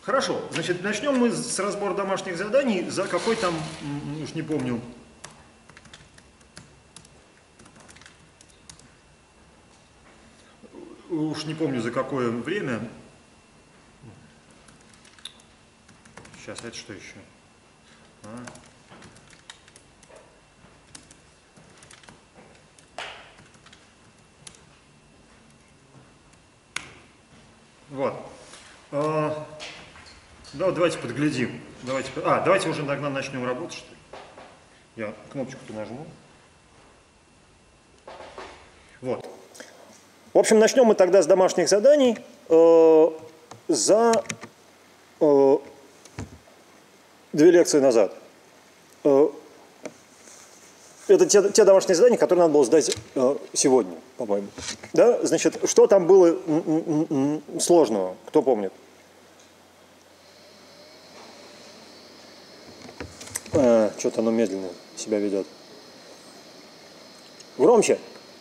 Хорошо, значит, начнем мы с разбора домашних заданий за какой там, уж не помню, за какое время. Сейчас, это что еще? Вот. Да, давайте подглядим. Давайте уже тогда начнем работать, что ли. Я кнопочку-то нажму. Вот. В общем, начнем мы тогда с домашних заданий за 2 лекции назад. Это те домашние задания, которые надо было сдать сегодня, по-моему. Да? Значит, что там было сложного? Кто помнит? Что-то оно медленно себя ведет. Громче.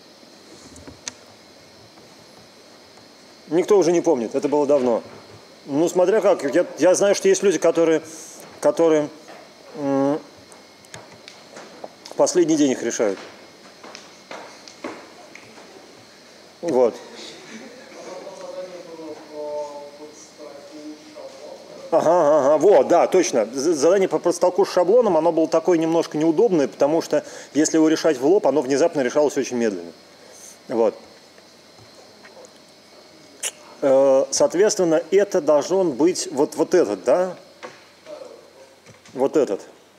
Никто уже не помнит, это было давно. Ну, смотря как. Я знаю, что есть люди, которые последний день их решают. Вот. Ага, вот, да, точно. Задание по подстолку с шаблоном, оно было такое немножко неудобное, потому что если его решать в лоб, оно внезапно решалось очень медленно. Вот. Соответственно, это должен быть вот этот, да? Вот этот.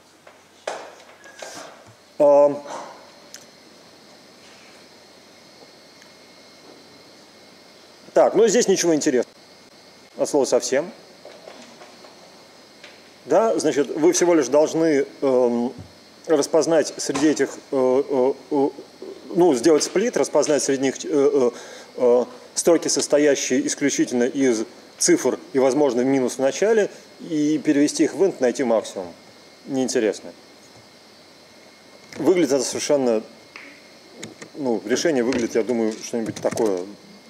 Так, ну здесь ничего интересного. От слова совсем. Да, значит, вы всего лишь должны распознать среди этих, сделать сплит, распознать среди них строки, состоящие исключительно из цифр и, возможно, минус в начале, и перевести их в int, найти максимум. Неинтересно. Выглядит это совершенно, решение выглядит, я думаю, что-нибудь такое.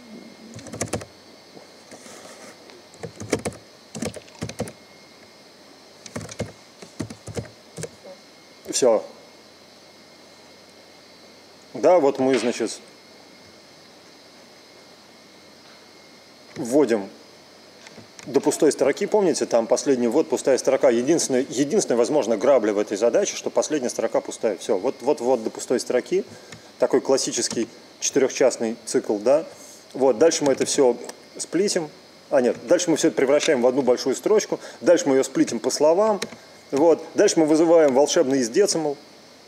Все. Да, вот мы, значит, вводим до пустой строки, помните, там последний ввод, пустая строка. Единственная, возможно, грабля в этой задаче, что последняя строка пустая. Все, вот ввод до пустой строки, такой классический 4-частный цикл, да. Вот, дальше мы это все сплитим. Дальше мы все это превращаем в одну большую строчку, дальше мы ее сплитим по словам. Вот. Дальше мы вызываем волшебный isDecimal.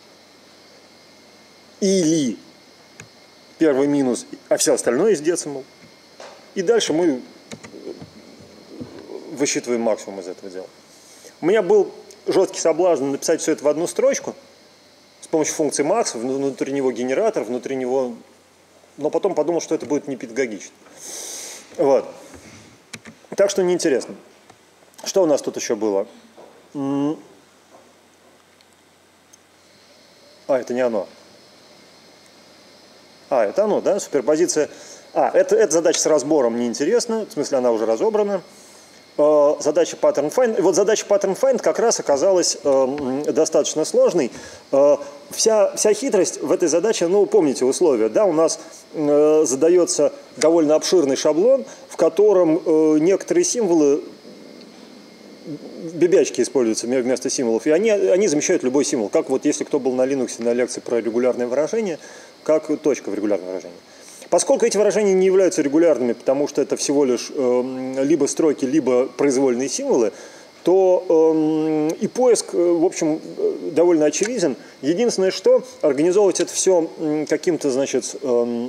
Или первый минус, а все остальное isDecimal. И дальше мы высчитываем максимум из этого дела. У меня был жесткий соблазн написать все это в одну строчку с помощью функции max, внутри него генератор, внутри него... Но потом подумал, что это будет не педагогично. Вот. Так что неинтересно. Что у нас тут еще было? Это не оно. Это оно, да? Суперпозиция. Это задача с разбором неинтересна, в смысле она уже разобрана. Задача pattern find. И вот задача pattern find как раз оказалась достаточно сложной. Вся хитрость в этой задаче, помните условия, да, у нас задается довольно обширный шаблон, в котором некоторые символы, бибячки используются вместо символов, и они замещают любой символ, как вот если кто был на Linux на лекции про регулярное выражение, как точка в регулярном выражении. Поскольку эти выражения не являются регулярными, потому что это всего лишь либо строки, либо произвольные символы, то и поиск, в общем, довольно очевиден. Единственное, что организовывать это все каким-то, значит,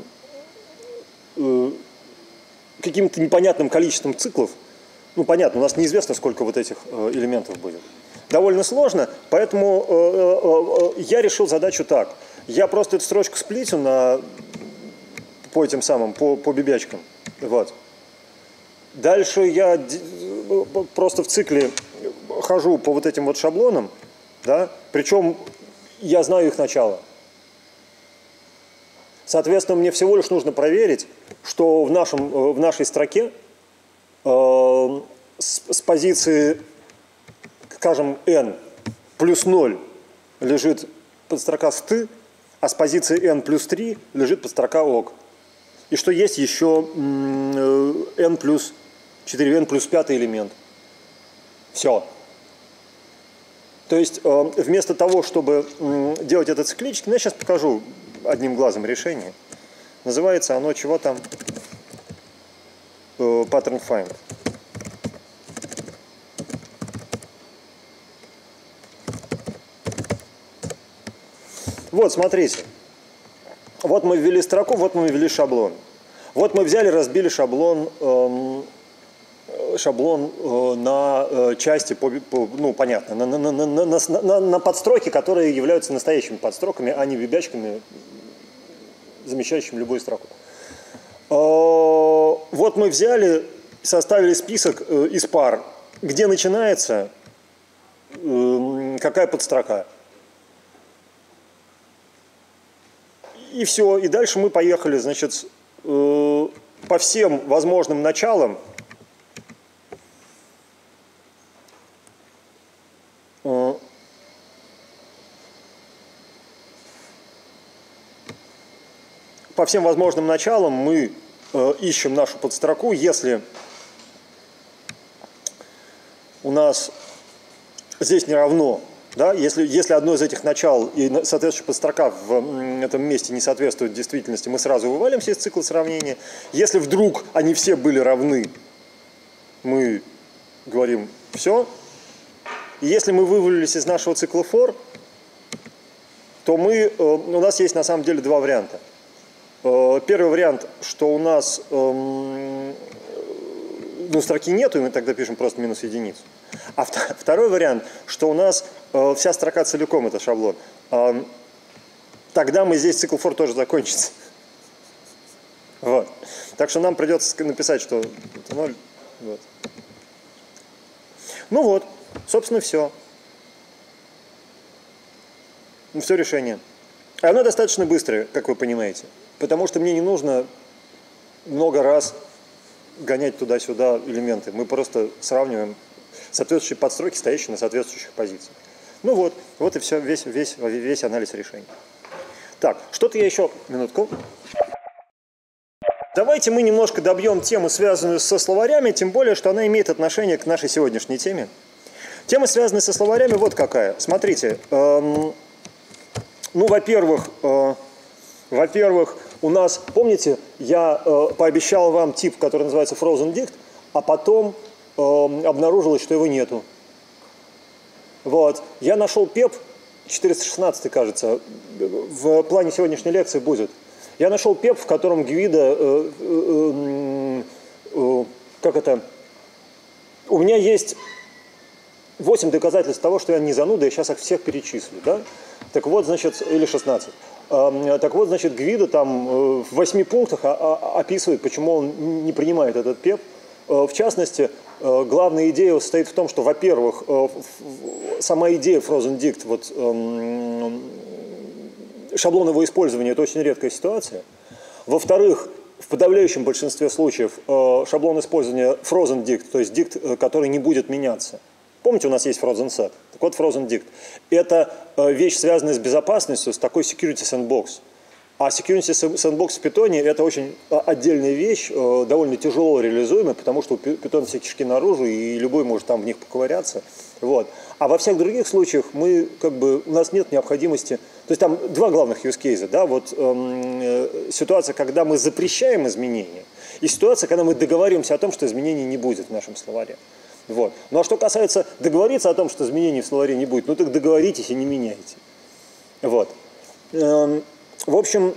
каким-то непонятным количеством циклов. Понятно, у нас неизвестно, сколько вот этих элементов будет. Довольно сложно, поэтому я решил задачу так. Я просто эту строчку сплитю по этим самым, по бибячкам. Вот. Дальше я просто в цикле хожу по вот этим вот шаблонам, да, причем я знаю их начало. Соответственно, мне всего лишь нужно проверить, что в нашей строке с позиции, скажем, n плюс 0 лежит подстрока st, а с позиции n плюс 3 лежит подстрока ок. И что есть еще n плюс 4, n плюс 5 элемент. Все. То есть вместо того, чтобы делать этот циклический, я сейчас покажу одним глазом решение. Называется оно чего там? Pattern find. Вот, смотрите. Вот мы ввели строку, вот мы ввели шаблон. Вот мы взяли, разбили шаблон на части, ну, понятно, на подстройки, которые являются настоящими подстроками, а не бибячками, замещающими любую строку. Вот мы взяли, составили список из пар, где начинается какая подстрока. И все, и дальше мы поехали, значит, по всем возможным началам мы ищем нашу подстроку, если у нас здесь не равно, да, если одно из этих начал и соответствующая подстрока в этом месте не соответствует действительности, мы сразу вывалимся из цикла сравнения. Если вдруг они все были равны, мы говорим «все». И если мы вывалились из нашего цикла for, то у нас есть на самом деле два варианта. Первый вариант, что у нас строки нету, и мы тогда пишем просто минус единицу. А второй вариант, что у нас вся строка целиком это шаблон. Тогда мы здесь цикл for тоже закончится. Вот. Так что нам придется написать, что это 0. Вот. Ну вот, собственно, все. Все решение. И оно достаточно быстрое, как вы понимаете. Потому что мне не нужно много раз гонять туда-сюда элементы. Мы просто сравниваем соответствующие подстройки, стоящие на соответствующих позициях. Ну вот и все, весь анализ решений. Так, что-то я еще... Минутку. Давайте мы немножко добьем тему, связанную со словарями, тем более, что она имеет отношение к нашей сегодняшней теме. Тема, связанная со словарями, вот какая. Смотрите, во-первых, у нас, помните, я пообещал вам тип, который называется Frozen Dict, а потом обнаружилось, что его нету. Вот. Я нашел PEP, 416, кажется, в плане сегодняшней лекции будет. Я нашел PEP, в котором Гвидо, у меня есть 8 доказательств того, что я не зануда, я сейчас их всех перечислю, да? Так вот, значит, или 16. Так вот, значит, Гвидо там в 8 пунктах описывает, почему он не принимает этот PEP. В частности, главная идея состоит в том, что, во-первых, сама идея Frozen Dict, вот, шаблон его использования – это очень редкая ситуация. Во-вторых, в подавляющем большинстве случаев шаблон использования Frozen Dict, то есть Dict, который не будет меняться. Помните, у нас есть Frozen Set? Так вот, Frozen Dict – это вещь, связанная с безопасностью, с такой security sandbox. А security sandbox в Python – это очень отдельная вещь, довольно тяжело реализуемая, потому что у Python все кишки наружу, и любой может там в них поковыряться. Вот. А во всех других случаях у нас нет необходимости… То есть там два главных use cases. Да? Вот, ситуация, когда мы запрещаем изменения, и ситуация, когда мы договариваемся о том, что изменений не будет в нашем словаре. Вот. Ну а что касается договориться о том, что изменений в словаре не будет, ну так договоритесь и не меняйте. Вот. В общем,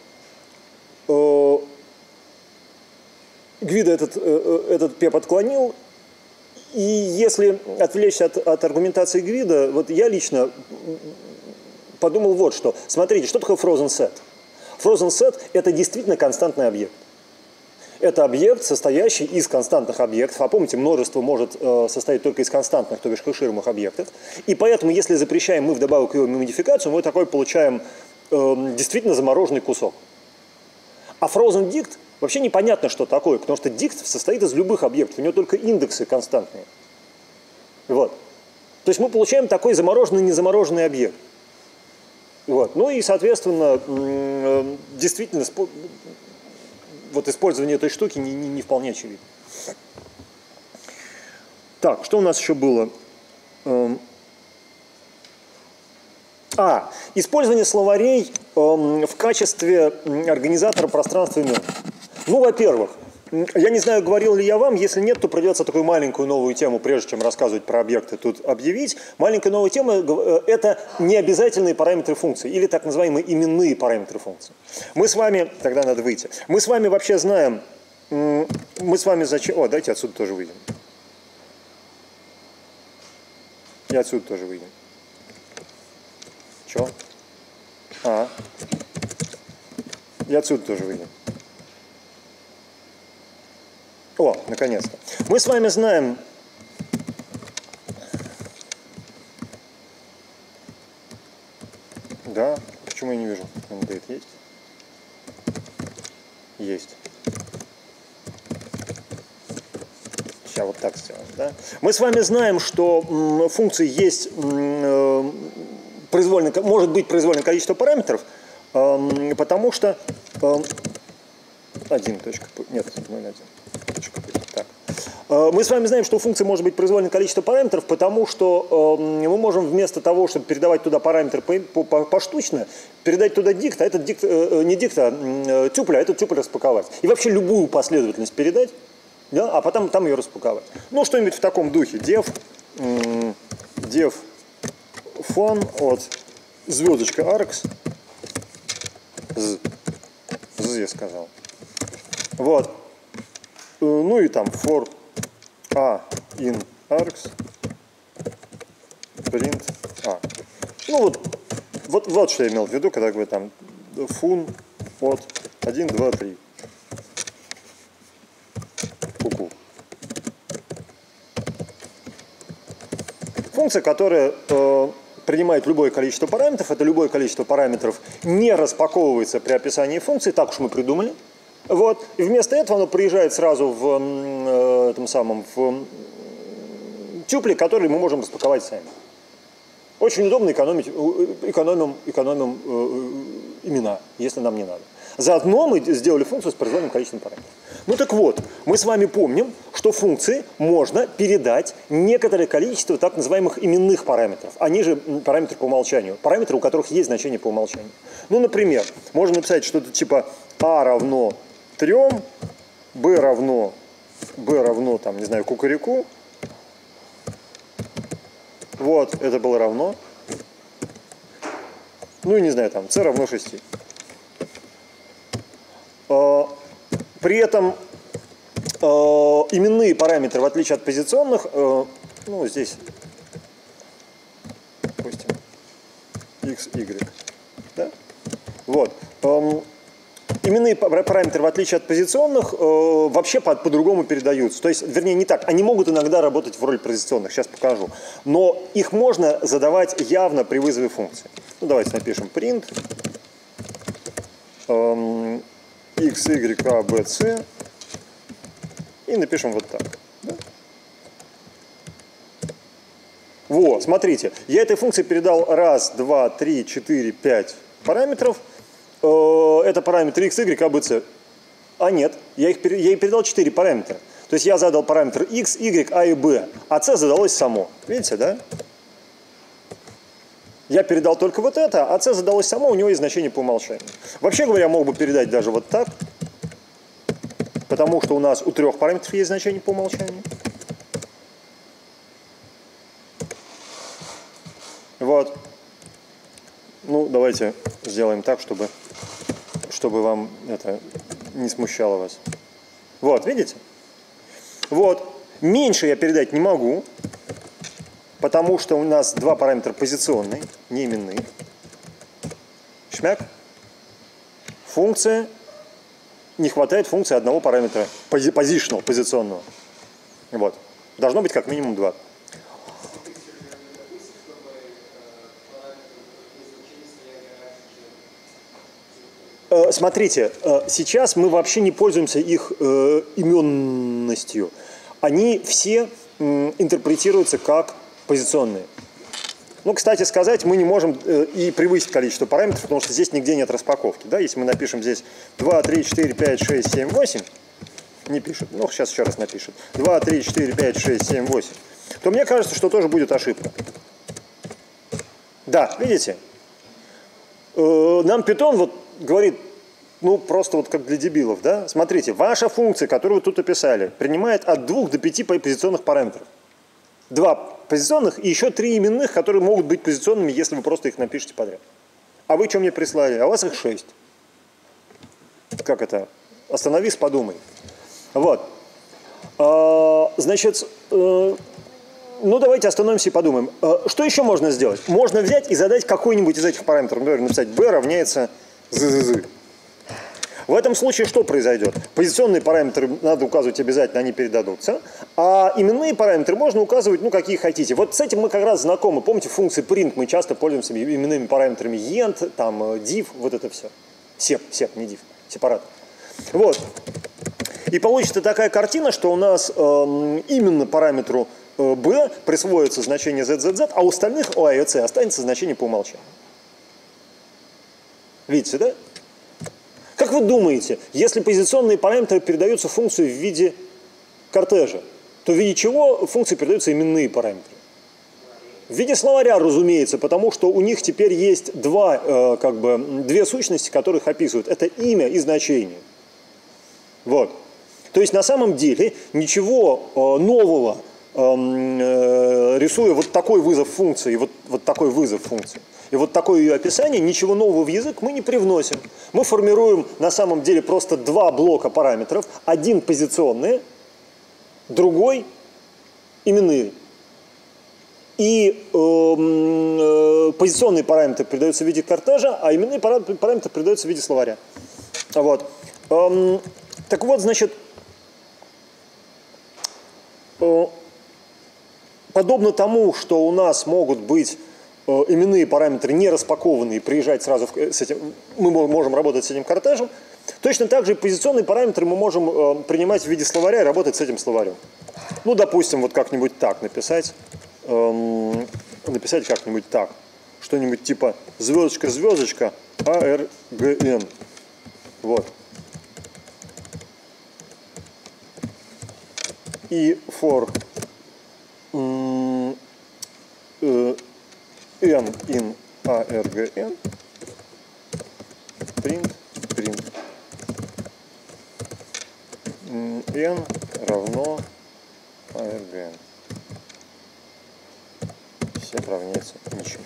Гвидо этот PEP отклонил, и если отвлечься от аргументации Гвидо, вот я лично подумал вот что. Смотрите, что такое Frozen Set? Frozen Set – это действительно константный объект. Это объект, состоящий из константных объектов. А помните, множество может состоять только из константных, то бишь хэшируемых объектов. И поэтому, если запрещаем мы вдобавок его модификацию, мы такой получаем действительно замороженный кусок. А Frozen Dict Вообще непонятно, что такое, потому что дикт состоит из любых объектов, у него только индексы константные. Вот. То есть мы получаем такой замороженный, незамороженный объект. Вот. Ну и, соответственно, действительно, вот использование этой штуки не вполне очевидно. Так, что у нас еще было? Использование словарей в качестве организатора пространства имен. Ну, во-первых, я не знаю, говорил ли я вам, если нет, то придется такую маленькую новую тему, прежде чем рассказывать про объекты, тут объявить. Маленькая новая тема – это необязательные параметры функции, или так называемые именные параметры функции. Мы с вами, тогда надо выйти, мы с вами вообще знаем, мы с вами зачем… О, давайте отсюда тоже выйдем. И отсюда тоже выйдем. Чё? И отсюда тоже выйдем. О, наконец-то. Мы с вами знаем, да, почему я не вижу? Дate есть? Есть. Сейчас вот так сделаем, да? Мы с вами знаем, что функции есть может быть произвольное количество параметров, потому что 0,1. Так. Мы с вами знаем, что у функции может быть произвольное количество параметров, потому что мы можем вместо того, чтобы передавать туда параметр поштучно, передать туда дикт, а этот дикт, не дикт, а тюпля, а этот тюпль распаковать. И вообще любую последовательность передать, да, а потом там ее распаковать. Ну, что-нибудь в таком духе. Def fun от звездочка args. Я сказал. Вот. Ну и там for a in args print a. Ну вот что я имел в виду, когда говорю там fun от 1, 2, 3. Ку-ку. Функция, которая принимает любое количество параметров, это любое количество параметров не распаковывается при описании функции, так уж мы придумали. Вот. И вместо этого оно приезжает сразу в тюпли, которые мы можем распаковать сами. Очень удобно экономим имена, если нам не надо. Заодно мы сделали функцию с произвольным количеством параметров. Ну так вот, мы с вами помним, что функции можно передать некоторое количество так называемых именных параметров. Они же параметры по умолчанию. Параметры, у которых есть значение по умолчанию. Ну, например, можно написать что-то типа a равно 3, b равно там, не знаю, кукареку. Вот, это было равно. Ну и не знаю, там, c равно 6. При этом именные параметры, в отличие от позиционных, ну, здесь, допустим, x, y, да? Вот. Именные параметры, в отличие от позиционных, вообще по-другому передаются. То есть, вернее, не так. Они могут иногда работать в роли позиционных, сейчас покажу. Но их можно задавать явно при вызове функции. Ну, давайте напишем print x, y, a, b, c и напишем вот так. Да? Вот, смотрите, я этой функции передал 1, 2, 3, 4, 5 параметров. Это параметры x, y, a, b, c. А нет, я ей передал 4 параметра. То есть я задал параметр x, y, a и b, а c задалось само. Видите, да? Я передал только вот это, а c задалось само, у него есть значение по умолчанию. Вообще говоря, мог бы передать даже вот так, потому что у нас у 3 параметров есть значение по умолчанию. Вот. Ну, давайте сделаем так, чтобы вам это не смущало вас. Вот, видите? Вот. Меньше я передать не могу, потому что у нас 2 параметра позиционные, не именные. Шмяк. Функция. Не хватает функции одного параметра, positional, позиционного. Вот. Должно быть как минимум 2. смотрите, сейчас мы вообще не пользуемся их именностью. Они все интерпретируются как позиционные. Ну, кстати сказать, мы не можем и превысить количество параметров, потому что здесь нигде нет распаковки. Да? Если мы напишем здесь 2, 3, 4, 5, 6, 7, 8, не пишет, ну, сейчас еще раз напишет, 2, 3, 4, 5, 6, 7, 8, то мне кажется, что тоже будет ошибка. Да, видите? Нам Python вот говорит, ну, просто вот как для дебилов, да? Смотрите, ваша функция, которую вы тут описали, принимает от 2 до 5 позиционных параметров. 2 позиционных и еще 3 именных, которые могут быть позиционными, если вы просто их напишите подряд. А вы что мне прислали? А у вас их 6. Как это? Остановись, подумай. Вот. Значит, ну давайте остановимся и подумаем. Что еще можно сделать? Можно взять и задать какой-нибудь из этих параметров. Например, написать b равняется z. В этом случае что произойдет? Позиционные параметры надо указывать обязательно, они передадутся. А именные параметры можно указывать, ну, какие хотите. Вот с этим мы как раз знакомы. Помните, функции print мы часто пользуемся именными параметрами end, там, div, вот это все. Sep, не div, сепаратор. Вот. И получится такая картина, что у нас именно параметру b присвоится значение zzz, а у остальных o, i, c останется значение по умолчанию. Видите, да? Как вы думаете, если позиционные параметры передаются функции в виде кортежа, то в виде чего функции передаются именные параметры? В виде словаря, разумеется, потому что у них теперь есть две сущности, которые их описывают. Это имя и значение. Вот. То есть на самом деле ничего нового, рисуя вот такой вызов функции, вот такой вызов функции, и вот такое ее описание, ничего нового в язык мы не привносим. Мы формируем на самом деле просто 2 блока параметров. Один позиционный, другой именные. И позиционные параметры передаются в виде кортежа, а именные параметры передаются в виде словаря. Вот. Так вот, значит, подобно тому, что у нас могут быть именные параметры не распакованные, приезжать сразу с этим, мы можем работать с этим кортежем, точно так же и позиционные параметры мы можем принимать в виде словаря и работать с этим словарем. Ну, допустим, вот как-нибудь так написать как-нибудь так, что-нибудь типа звездочка, ARGN. Вот. И for n in ARGN print n равно ARGN. Все равняется ничего.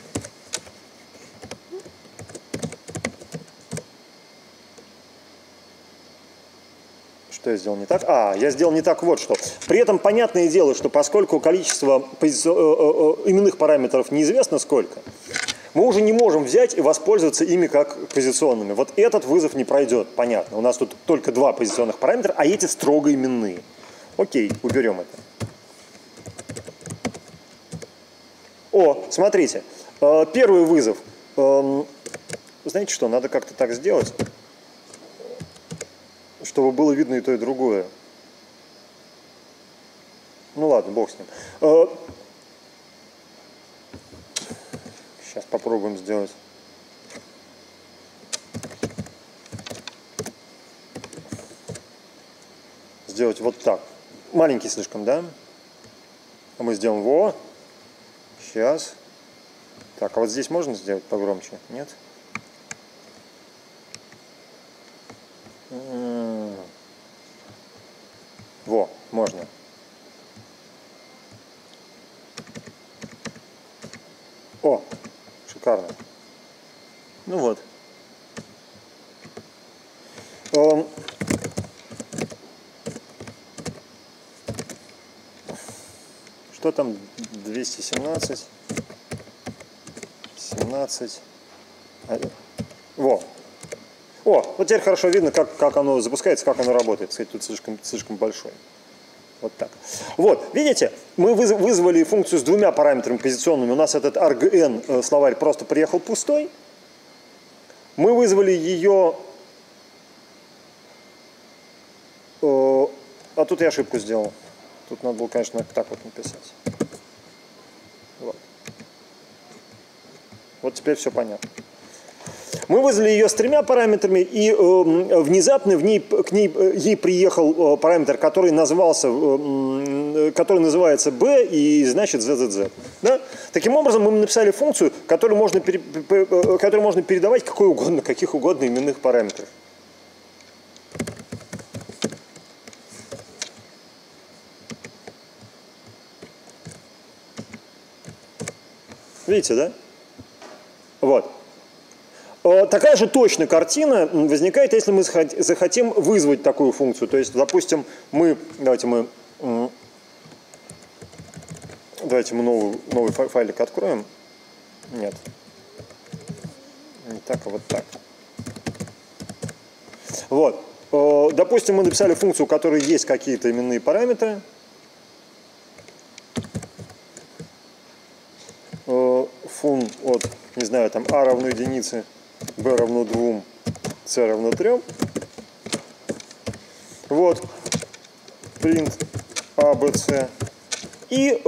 Что я сделал не так? Я сделал не так вот что. При этом понятное дело, что поскольку количество именных параметров неизвестно сколько, мы уже не можем взять и воспользоваться ими как позиционными. Вот этот вызов не пройдет, понятно. У нас тут только 2 позиционных параметра, а эти строго именные. Окей, уберем это. Смотрите, первый вызов. Знаете что, надо как-то так сделать, чтобы было видно и то, и другое. Ну ладно, бог с ним. Сейчас попробуем сделать. Сделать вот так. Маленький слишком, да? А мы сделаем во. Сейчас. Так, а вот здесь можно сделать погромче? Нет? Во, можно. Шикарно. Ну вот. Что там? 217. 17. Во. Вот теперь хорошо видно, как оно запускается, как оно работает. Кстати, тут слишком большой. Вот так. Вот, видите, мы вызвали функцию с 2 параметрами позиционными. У нас этот argn словарь просто приехал пустой. Мы вызвали ее тут я ошибку сделал. Тут надо было, конечно, так вот написать. Вот. Вот теперь все понятно. Мы вызвали ее с 3 параметрами, и внезапно ей приехал параметр, который называется b и значит zzz. Да? Таким образом, мы написали функцию, которую можно передавать каких угодно именных параметров. Видите, да? Вот. Такая же точная картина возникает, если мы захотим вызвать такую функцию. То есть, допустим, давайте мы новый файлик откроем. Нет. Не так, а вот так. Вот. Допустим, мы написали функцию, у которой есть какие-то именные параметры. Фун от, не знаю, там a равно единице, b равно 2, c равно 3. Вот. Print a, b, c. И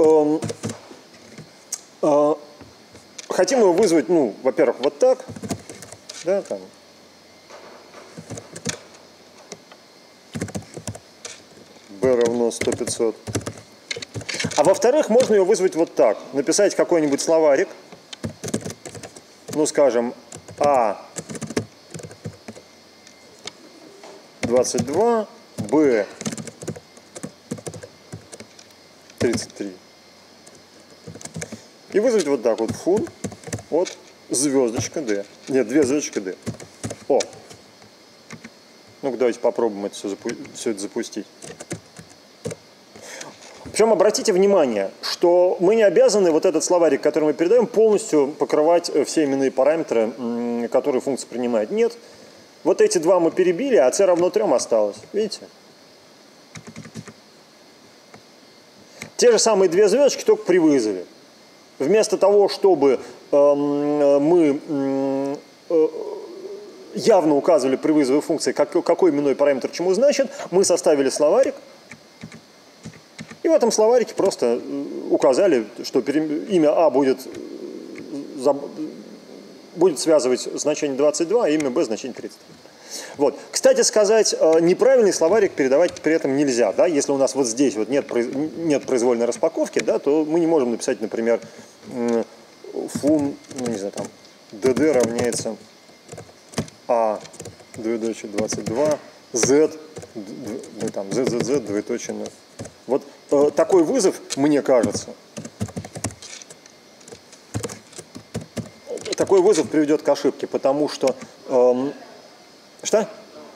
хотим его вызвать, ну, во-первых, вот так. Да, там. b равно 100-500. А во-вторых, можно ее вызвать вот так. Написать какой-нибудь словарик. Ну, скажем, А22, Б33. И вызвать вот так вот фун от звездочка D. Нет, 2 звездочка D. О! Ну-ка, давайте попробуем это все это запустить. Причем обратите внимание, что мы не обязаны вот этот словарик, который мы передаем, полностью покрывать все именные параметры, которые функция принимает. Нет. Вот эти два мы перебили, а c равно 3 осталось. Видите? Те же самые 2 звездочки, только при вызове. Вместо того, чтобы мы явно указывали при вызове функции, какой именной параметр чему значит, мы составили словарик. И в этом словарике просто указали, что имя А будет связывать значение 22, а имя Б значение 33. Вот. Кстати сказать, неправильный словарик передавать при этом нельзя. Да? Если у нас вот здесь вот нет произвольной распаковки, да, то мы не можем написать, например, фун, ну не знаю, там, dd равняется А, двоеточие 22, Z, ну, там, ZZZ, двоеточие 0. Вот такой вызов, мне кажется, такой вызов приведет к ошибке, потому что... что?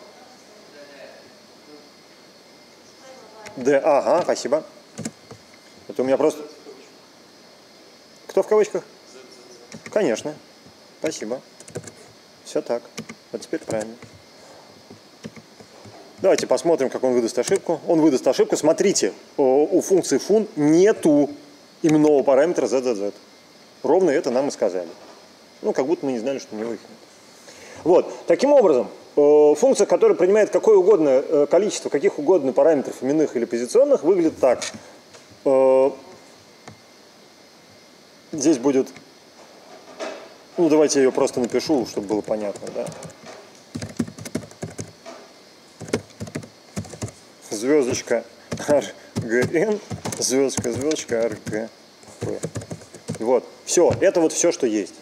Да, ага, спасибо. Это у меня просто... Кто в кавычках? Конечно. Спасибо. Все так. Вот теперь правильно. Давайте посмотрим, как он выдаст ошибку. Он выдаст ошибку. Смотрите, у функции fun нету именного параметра zzz. Ровно это нам и сказали. Ну, как будто мы не знали, что у него их нет. Вот. Таким образом, функция, которая принимает какое угодно количество, каких угодно параметров именных или позиционных, выглядит так. Здесь будет... Ну, давайте я ее просто напишу, чтобы было понятно, да. Звездочка RGN, звездочка, звездочка RGP. Вот. Все. Это вот все, что есть.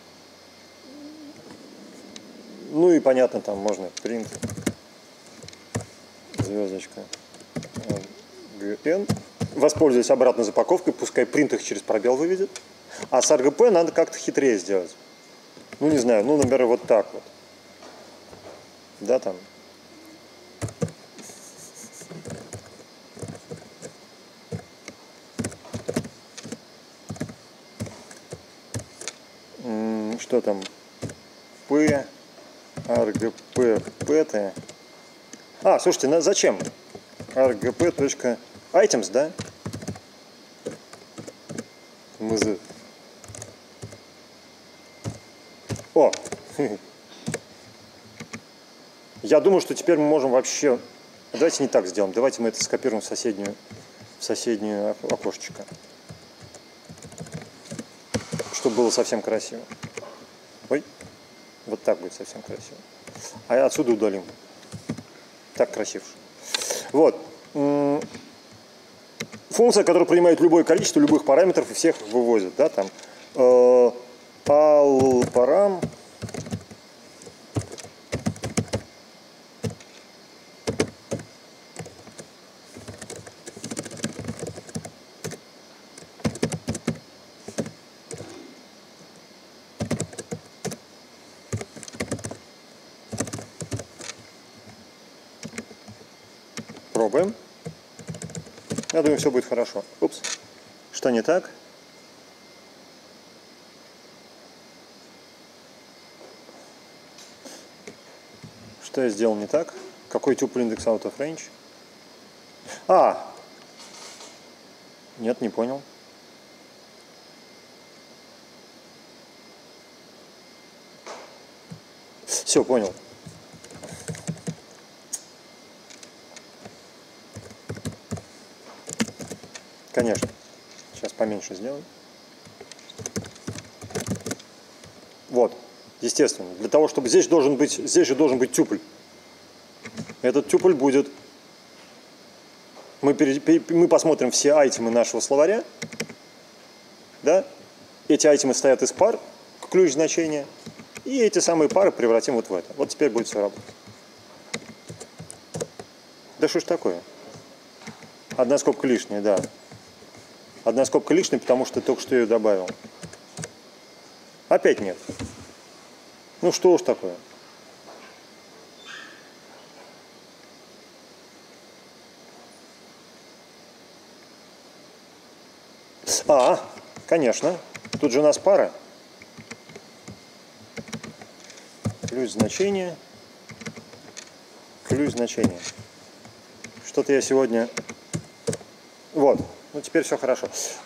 Ну и понятно, там можно print звездочка RGN. Воспользуюсь обратной запаковкой, пускай print их через пробел выведет. А с RGP надо как-то хитрее сделать. Ну, не знаю, ну, например, вот так вот. Да, там. Что там? P, RGP, PT. А, слушайте, зачем? RGP.items, да? МЗ. О! Я думаю, что теперь мы можем вообще Давайте не так сделаем. Давайте мы это скопируем в соседнее окошечко. Чтобы было совсем красиво. Ой, вот так будет совсем красиво. А отсюда удалим. Так красиво. Вот. Функция, которая принимает любое количество любых параметров и всех их выводит. Да, там alparam. Пробуем. Я думаю, все будет хорошо. Упс. Что не так? Что я сделал не так? Какой tuple index out of range? Нет, не понял. Все, понял. Конечно. Сейчас поменьше сделаем. Вот. Естественно. Для того, чтобы здесь же должен быть тюпль. Этот тюпль будет. Мы посмотрим все айтемы нашего словаря. Да? Эти айтемы стоят из пар, ключ значения. И эти самые пары превратим вот в это. Вот теперь будет все работать. Да что ж такое? Одна скобка лишняя, да. Одна скобка лишняя, потому что только что ее добавил. Опять нет. Ну что уж такое. Конечно. Тут же у нас пара. Ключ значения. Ключ значения. Что-то я сегодня... Вот. Ну, теперь все хорошо.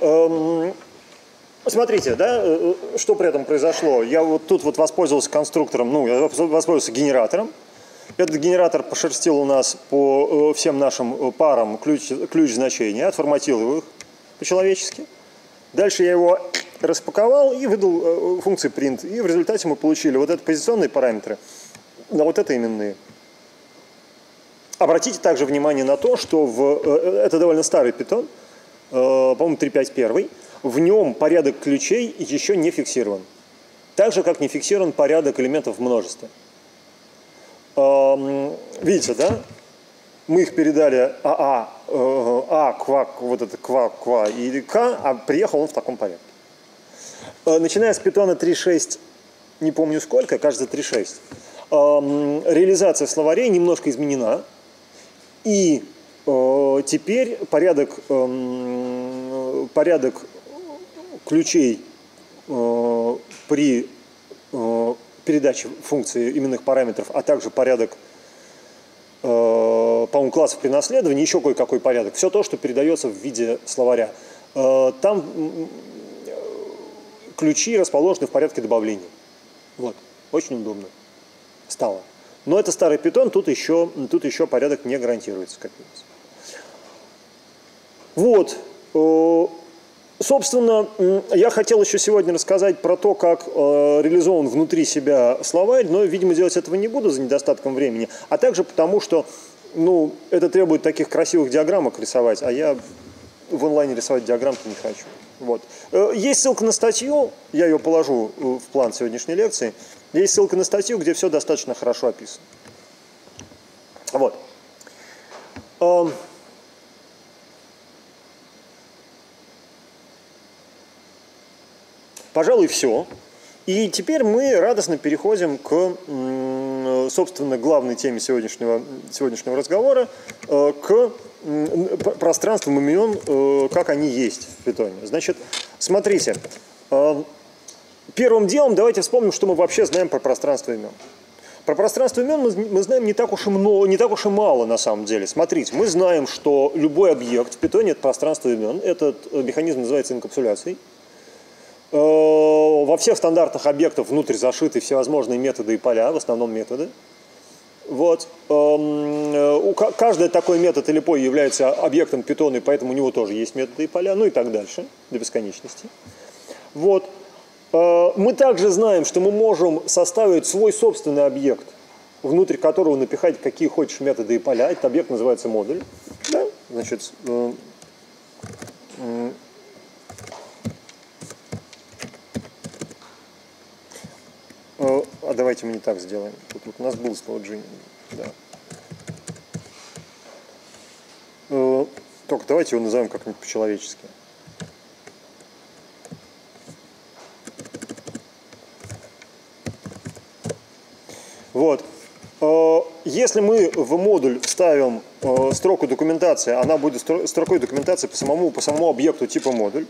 Смотрите, да, что при этом произошло. Я вот тут вот воспользовался конструктором, я воспользовался генератором. Этот генератор пошерстил у нас по всем нашим парам ключ значения, отформатил их по-человечески. Дальше я его распаковал и выдал функции print. И в результате мы получили вот это позиционные параметры, а вот это именные. Обратите также внимание на то, что это довольно старый Python, по-моему, 3.5.1, в нем порядок ключей еще не фиксирован. Так же, как не фиксирован порядок элементов в множестве. Видите, да? Мы их передали вот это ква и к, а приехал он в таком порядке. Начиная с Python 3.6, не помню сколько, кажется 3.6, реализация словарей немножко изменена. И теперь порядок ключей при передаче функции именных параметров, а также порядок, по-моему, классов при наследовании, еще кое-какой порядок. Все то, что передается в виде словаря. Там ключи расположены в порядке добавления. Вот. Очень удобно стало. Но это старый Python, тут еще порядок не гарантируется, как видите. Вот. Собственно, я хотел еще сегодня рассказать про то, как реализован внутри себя словарь, но, видимо, делать этого не буду за недостатком времени, а также потому, что это требует таких красивых диаграммок рисовать, а я в онлайне рисовать диаграммки не хочу. Вот. Есть ссылка на статью, я ее положу в план сегодняшней лекции. Есть ссылка на статью, где все достаточно хорошо описано. Вот. Пожалуй, все. И теперь мы радостно переходим к, собственно, главной теме сегодняшнего разговора, к пространствам имен, как они есть в Python. Значит, смотрите, первым делом давайте вспомним, что мы вообще знаем про пространство имен. Про пространство имен мы знаем не так уж и мало на самом деле. Смотрите, мы знаем, что любой объект в Python это пространство имен. Этот механизм называется инкапсуляцией. Во всех стандартных объектах внутрь зашиты всевозможные методы и поля, в основном методы. Вот. Каждый такой метод или поле является объектом Python, и поэтому у него тоже есть методы и поля, ну и так дальше, до бесконечности. Вот. Мы также знаем, что мы можем составить свой собственный объект, внутрь которого напихать какие хочешь методы и поля. Этот объект называется модуль. Да? Значит, а давайте мы не так сделаем. Тут у нас был слово G. Да. Только давайте его назовем как-нибудь по-человечески. Вот. Если мы в модуль вставим строку документации, она будет строкой документации по самому объекту типа модуль.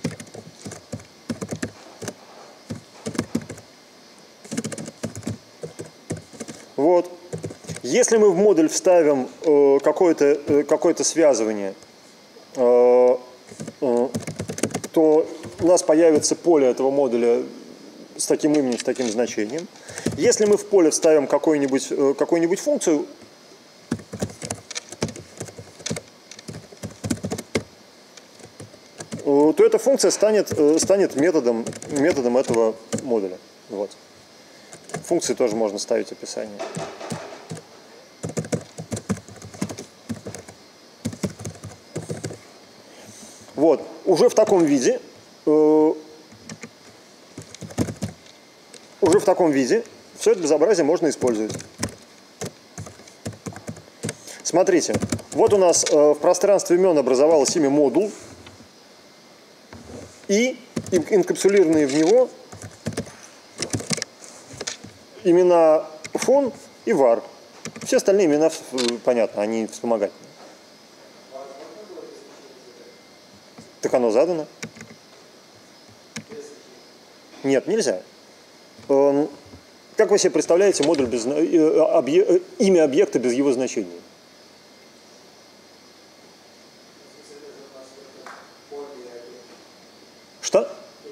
Вот. Если мы в модуль вставим какое-то связывание, то у нас появится поле этого модуля с таким именем, с таким значением. Если мы в поле вставим какую-нибудь функцию, то эта функция станет методом этого модуля. Вот. Функции тоже можно ставить в описании. Вот. Уже в таком виде все это безобразие можно использовать. Смотрите, вот у нас в пространстве имен образовалось имя модул и инкапсулированные в него имена фон и var. Все остальные имена, понятно, они вспомогательные. Так оно задано? Нет, нельзя. Как вы себе представляете модуль без имя объекта без его значения? Что?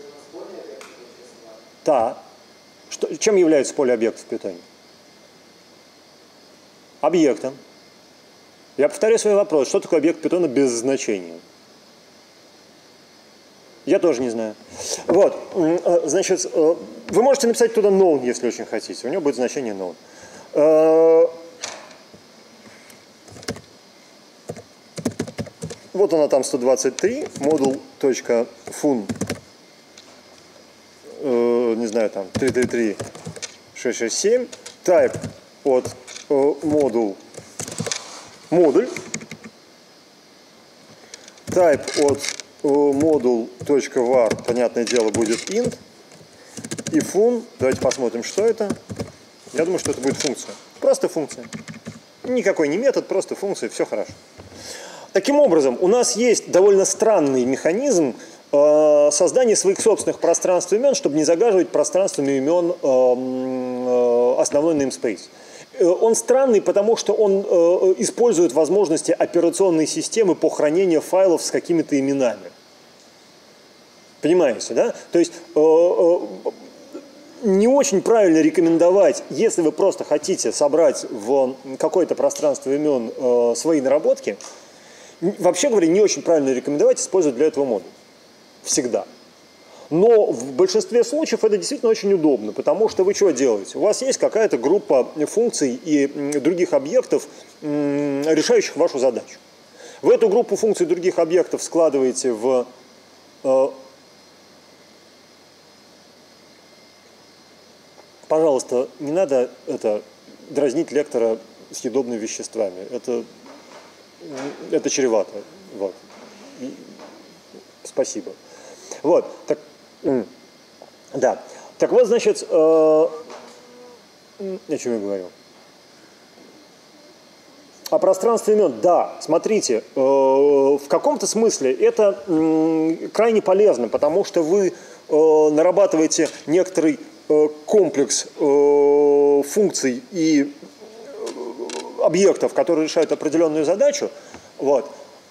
Да. Чем является поле объекта в Python? Объектом. Я повторяю свой вопрос. Что такое объект Python без значения? Я тоже не знаю. Вот. Значит, вы можете написать туда known, если очень хотите. У него будет значение known. Вот она там 123, module.fun, не знаю, там 333-667, type от модуль, type от module.var, понятное дело, будет int, и fun, давайте посмотрим, что это. Я думаю, что это будет функция. Просто функция. Никакой не метод, просто функция, все хорошо. Таким образом, у нас есть довольно странный механизм создания своих собственных пространств имен, чтобы не загаживать пространствами имен основной namespace. Он странный, потому что он использует возможности операционной системы по хранению файлов с какими-то именами. Понимаете, да? То есть не очень правильно рекомендовать, если вы просто хотите собрать в какое-то пространство имен свои наработки, вообще говоря, не очень правильно рекомендовать использовать для этого модуль. Всегда. Но в большинстве случаев это действительно очень удобно, потому что вы что делаете? У вас есть какая-то группа функций и других объектов, решающих вашу задачу. Вы эту группу функций других объектов складываете в... Пожалуйста, не надо дразнить лектора съедобными веществами. Это чревато. Вот. Спасибо. Вот. Так, да. Так вот, значит, о чем я говорил? О пространстве имен. Да, смотрите, в каком-то смысле это крайне полезно, потому что вы нарабатываете некоторый комплекс функций и объектов, которые решают определенную задачу, вот,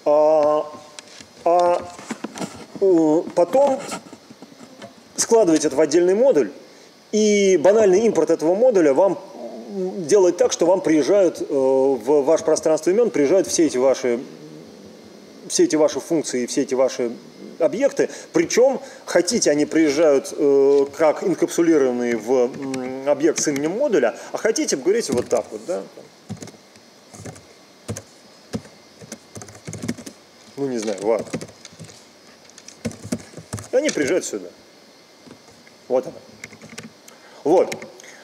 потом складываете это в отдельный модуль, и банальный импорт этого модуля вам делать так, что вам приезжают в ваше пространство имен, приезжают все эти ваши функции, все эти ваши объекты, причем, хотите, они приезжают как инкапсулированные в объект с именем модуля, а хотите, говорите вот так вот, да? Ну, не знаю, ладно. И они приезжают сюда. Вот она. Вот.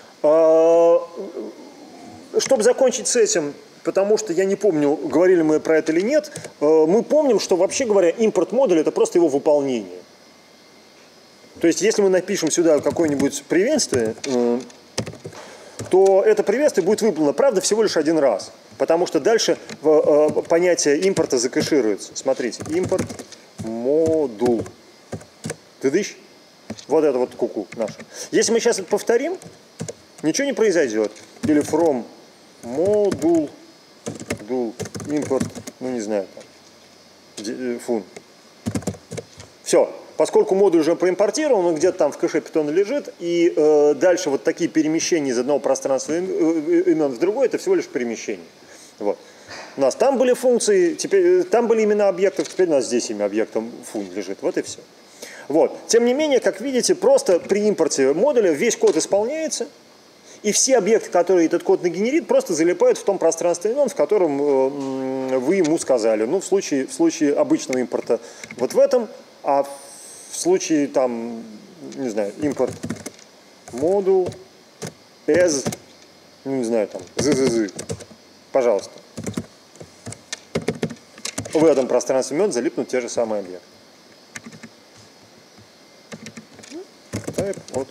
Чтобы закончить с этим, потому что я не помню, говорили мы про это или нет, мы помним, что, вообще говоря, импорт модуля – это просто его выполнение. То есть, если мы напишем сюда какое-нибудь приветствие, то это приветствие будет выполнено, правда, всего лишь один раз. Потому что дальше понятие импорта закэшируется. Смотрите, импорт модул. Тыдыщ. Вот это вот куку наша. Если мы сейчас это повторим, ничего не произойдет. Или from module импорт, ну не знаю, фун. Все. Поскольку модуль уже проимпортирован, он где-то там в кэше питона лежит, и дальше вот такие перемещения из одного пространства имен в другое, это всего лишь перемещение. Вот. У нас там были функции, теперь там были имена объектов, теперь у нас здесь имя объекта фун лежит. Вот и все. Вот. Тем не менее, как видите, просто при импорте модуля весь код исполняется, и все объекты, которые этот код нагенерит, просто залипают в том пространстве имен, в котором вы ему сказали. Ну, в случае обычного импорта вот в этом, а в случае, там, не знаю, импорт модул as, ну, не знаю, там, пожалуйста. В этом пространстве имен залипнут те же самые объекты. Type от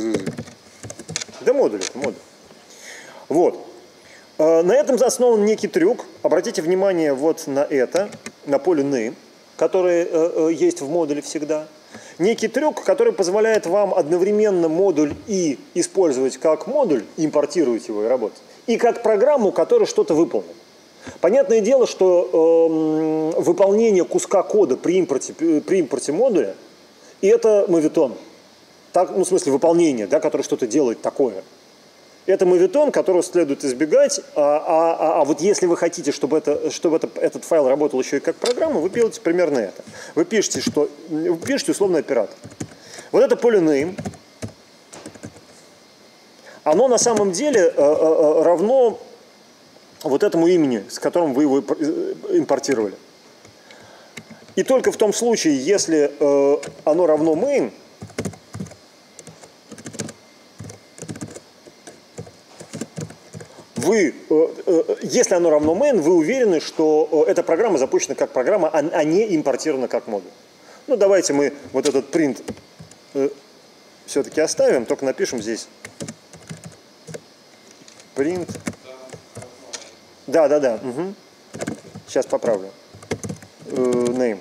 Да модуль это, модуль. Вот. На этом основан некий трюк. Обратите внимание вот на это, на поле name, которое есть в модуле всегда. Некий трюк, который позволяет вам одновременно модуль и использовать как модуль, импортировать его и работать, и как программу, которая что-то выполнит. Понятное дело, что выполнение куска кода при импорте модуля, и это мовитон. Так, ну, в смысле выполнение, да, которое что-то делает такое. Это мовитон, которого следует избегать, а вот если вы хотите, чтобы этот файл работал еще и как программа, вы делаете примерно это. Вы пишете условный оператор. Вот это поле name, оно на самом деле равно вот этому имени, с которым вы его импортировали. И только в том случае, если оно равно main, если оно равно main, вы уверены, что эта программа запущена как программа, а не импортирована как модуль. Ну, давайте мы вот этот print все-таки оставим, только напишем здесь print. Да. Угу. Сейчас поправлю. Name.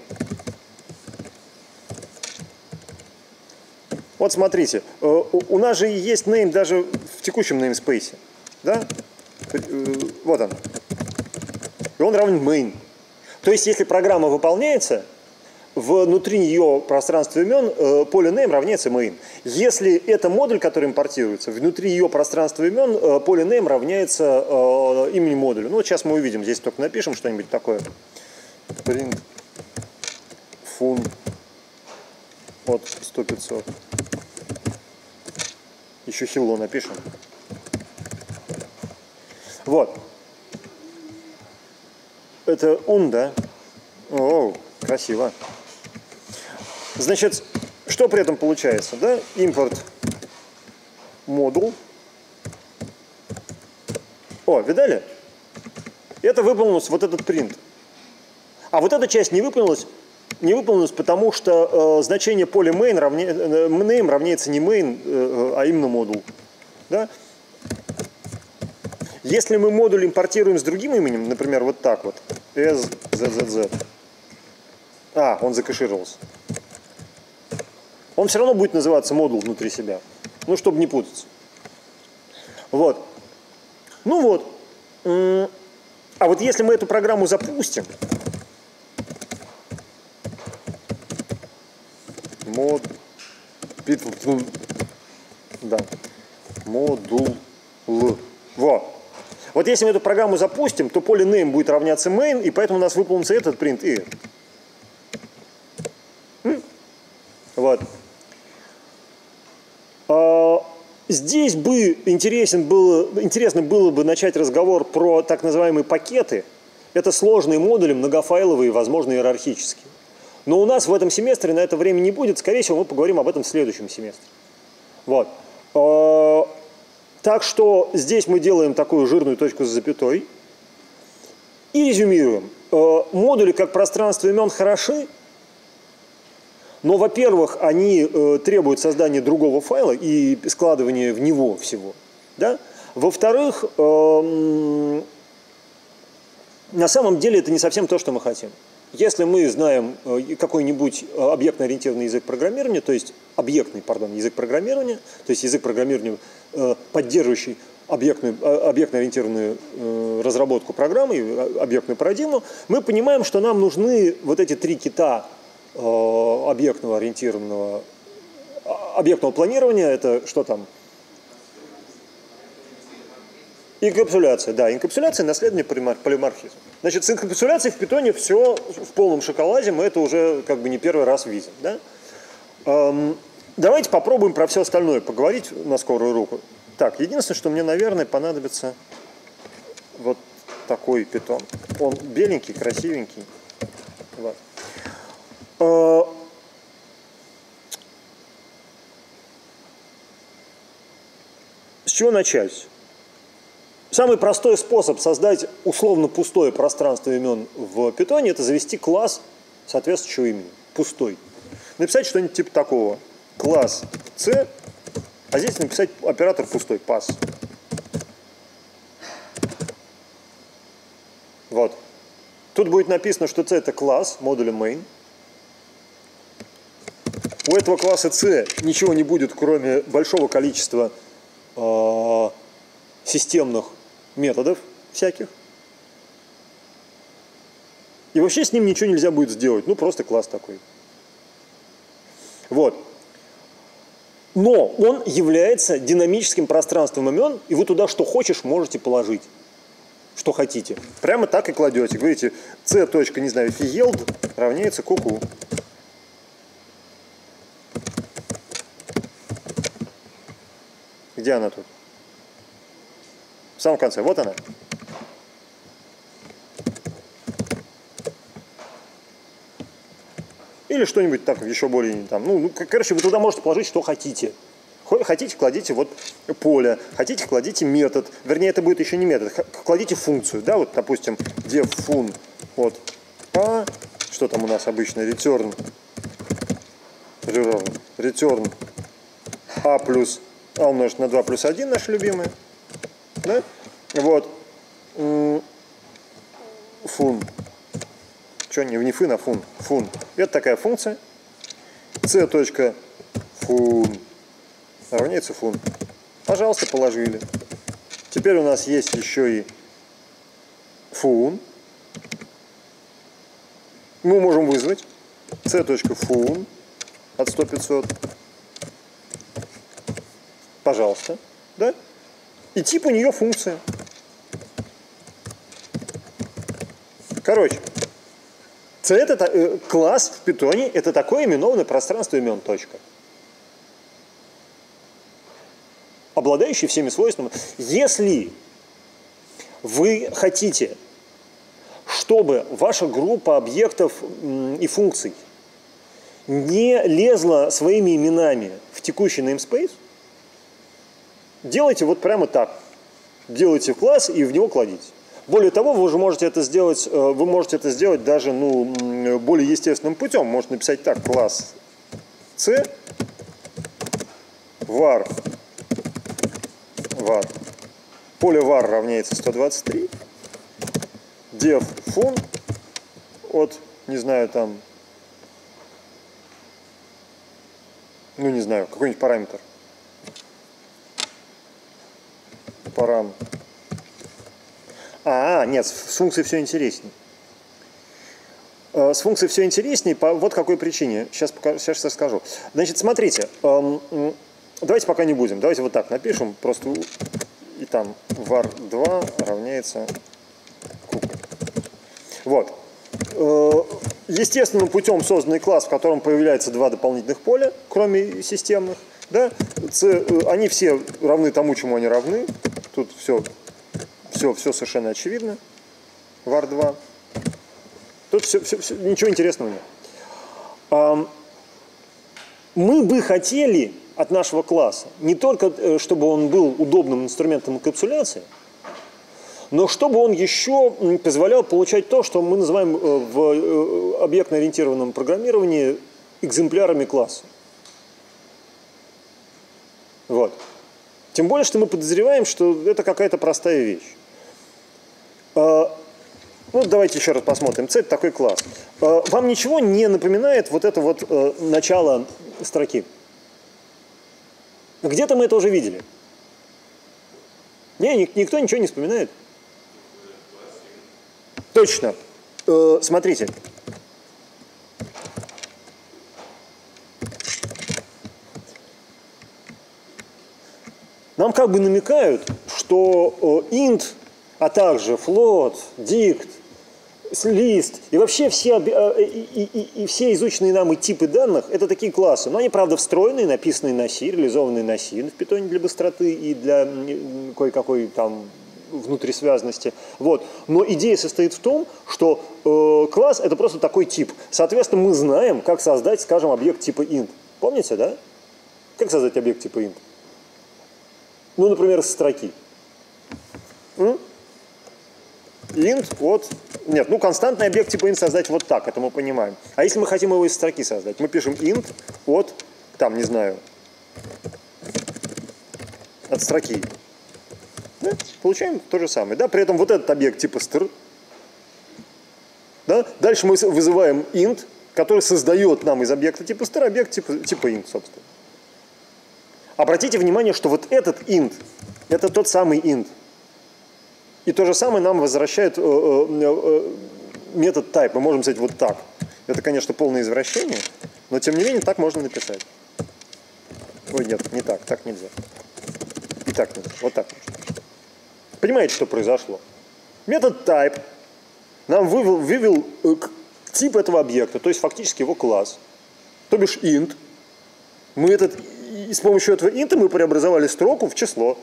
Вот смотрите, у нас же есть name даже в текущем namespace. Да? Вот он. И он равен main. То есть, если программа выполняется, внутри нее пространство имен, поле name равняется main. Если это модуль, который импортируется, внутри ее пространства имен, поле name равняется имени модуля. Ну, вот сейчас мы увидим. Здесь только напишем что-нибудь такое. Print fun от 100-500. Еще hello напишем. Вот. Это он, да? О, красиво. Значит, что при этом получается, да? Импорт модул. О, видали? Это выполнилось вот этот print. А вот эта часть не выполнилась, потому что значение поля main name равняется не main, а именно модул. Да? Если мы модуль импортируем с другим именем, например, вот так вот, SZZZ, он закэшировался, он все равно будет называться модул внутри себя, ну, чтобы не путаться. Вот. Ну вот. А вот если мы эту программу запустим, модул Вот. Вот если мы эту программу запустим, то поле name будет равняться main, и поэтому у нас выполнится этот print и этот. Вот. Здесь бы интересно было бы начать разговор про так называемые пакеты. Это сложные модули, многофайловые, возможно, иерархические. Но у нас в этом семестре на это время не будет. Скорее всего, мы поговорим об этом в следующем семестре. Вот. Так что здесь мы делаем такую жирную точку с запятой и резюмируем. Модули как пространство имен хороши, но, во-первых, они требуют создания другого файла и складывания в него всего. Да? Во-вторых, на самом деле это не совсем то, что мы хотим. Если мы знаем какой-нибудь объектно-ориентированный язык программирования, то есть язык программирования, то есть язык программирования, поддерживающий объектно-ориентированную разработку программы, объектную парадигму, мы понимаем, что нам нужны вот эти три кита объектного планирования. Это что там? Инкапсуляция, да, инкапсуляция, наследование, полиморфизм. Значит, с инкапсуляцией в питоне все в полном шоколаде, мы это уже как бы не первый раз видим. Да? Давайте попробуем про все остальное поговорить на скорую руку. Так, единственное, что мне, наверное, понадобится вот такой питон. Он беленький, красивенький. Вот. С чего начать? Самый простой способ создать условно пустое пространство имен в питоне – это завести класс соответствующего имени. Пустой. Написать что-нибудь типа такого. Класс C, а здесь написать оператор пустой, pass. Вот. Тут будет написано, что C – это класс модуля main. У этого класса C ничего не будет, кроме большого количества системных методов всяких. И вообще с ним ничего нельзя будет сделать. Ну, просто класс такой. Вот. Но он является динамическим пространством имен, и вы туда что хочешь можете положить. Что хотите. Прямо так и кладете. Говорите, c. не знаю, field равняется куку. Где она тут? В самом конце. Вот она. Или что-нибудь так еще более там. Короче, вы туда можете положить, что хотите. Хотите, кладите вот поле. Хотите, кладите метод. Вернее, это будет еще не метод. Кладите функцию. Да, вот, допустим, def fun от a. Что там у нас обычно? Return a плюс a умножить на 2 плюс 1, наши любимые. Да? Вот. Фун. Что, не фын, а фун. Фун. Это такая функция. c.fun равняется фун. Пожалуйста, положили. Теперь у нас есть еще и фун. Мы можем вызвать c.fun от 100-500. Пожалуйста. Да? И тип у нее функция. Короче, C это класс в питоне, это такое именованное пространство имен. Точка. Обладающий всеми свойствами. Если вы хотите, чтобы ваша группа объектов и функций не лезла своими именами в текущий namespace, делайте вот прямо так. Делайте класс и в него кладите. Более того, вы можете это сделать даже более естественным путем. Можете написать так: класс C var. Поле var равняется 123. Def fun от, не знаю, там, не знаю, какой-нибудь параметр. Нет, с функцией все интереснее. С функцией все интереснее по вот какой причине. Сейчас расскажу. Значит, смотрите, давайте пока не будем. Давайте вот так напишем, просто и там var2 равняется куку. Вот. Естественным путем созданный класс, в котором появляется два дополнительных поля, кроме системных, да, они все равны тому, чему они равны. Тут все совершенно очевидно. var2. Тут ничего интересного нет. Мы бы хотели от нашего класса не только, чтобы он был удобным инструментом инкапсуляции, но чтобы он еще позволял получать то, что мы называем в объектно-ориентированном программировании экземплярами класса. Вот. Тем более, что мы подозреваем, что это какая-то простая вещь. Ну, давайте еще раз посмотрим. C – это такой класс. Вам ничего не напоминает вот это вот начало строки? Где-то мы это уже видели. Не, никто ничего не вспоминает. Точно. Смотрите. Нам как бы намекают, что int, а также float, dict, list и вообще все изученные нам и типы данных – это такие классы. Но они, правда, встроенные, написанные на C, реализованные на C в питоне для быстроты и для кое-какой там внутрисвязанности. Вот. Но идея состоит в том, что класс – это просто такой тип. Соответственно, мы знаем, как создать, скажем, объект типа int. Помните, да? Как создать объект типа int? Ну, например, из строки. Int от... Нет, ну константный объект типа int создать вот так, это мы понимаем. А если мы хотим его из строки создать, мы пишем int от, там, не знаю, от строки. Да? Получаем то же самое. Да? При этом вот этот объект типа str. Да? Дальше мы вызываем int, который создает нам из объекта типа str объект типа int, собственно. Обратите внимание, что вот этот int, это тот самый int. И то же самое нам возвращает метод type. Мы можем сказать вот так. Это, конечно, полное извращение, но тем не менее так можно написать. Ой, нет, не так, так нельзя. И так нельзя, вот так можно. Понимаете, что произошло? Метод type нам вывел тип этого объекта, то есть фактически его класс. То бишь int. И с помощью этого int мы преобразовали строку в число.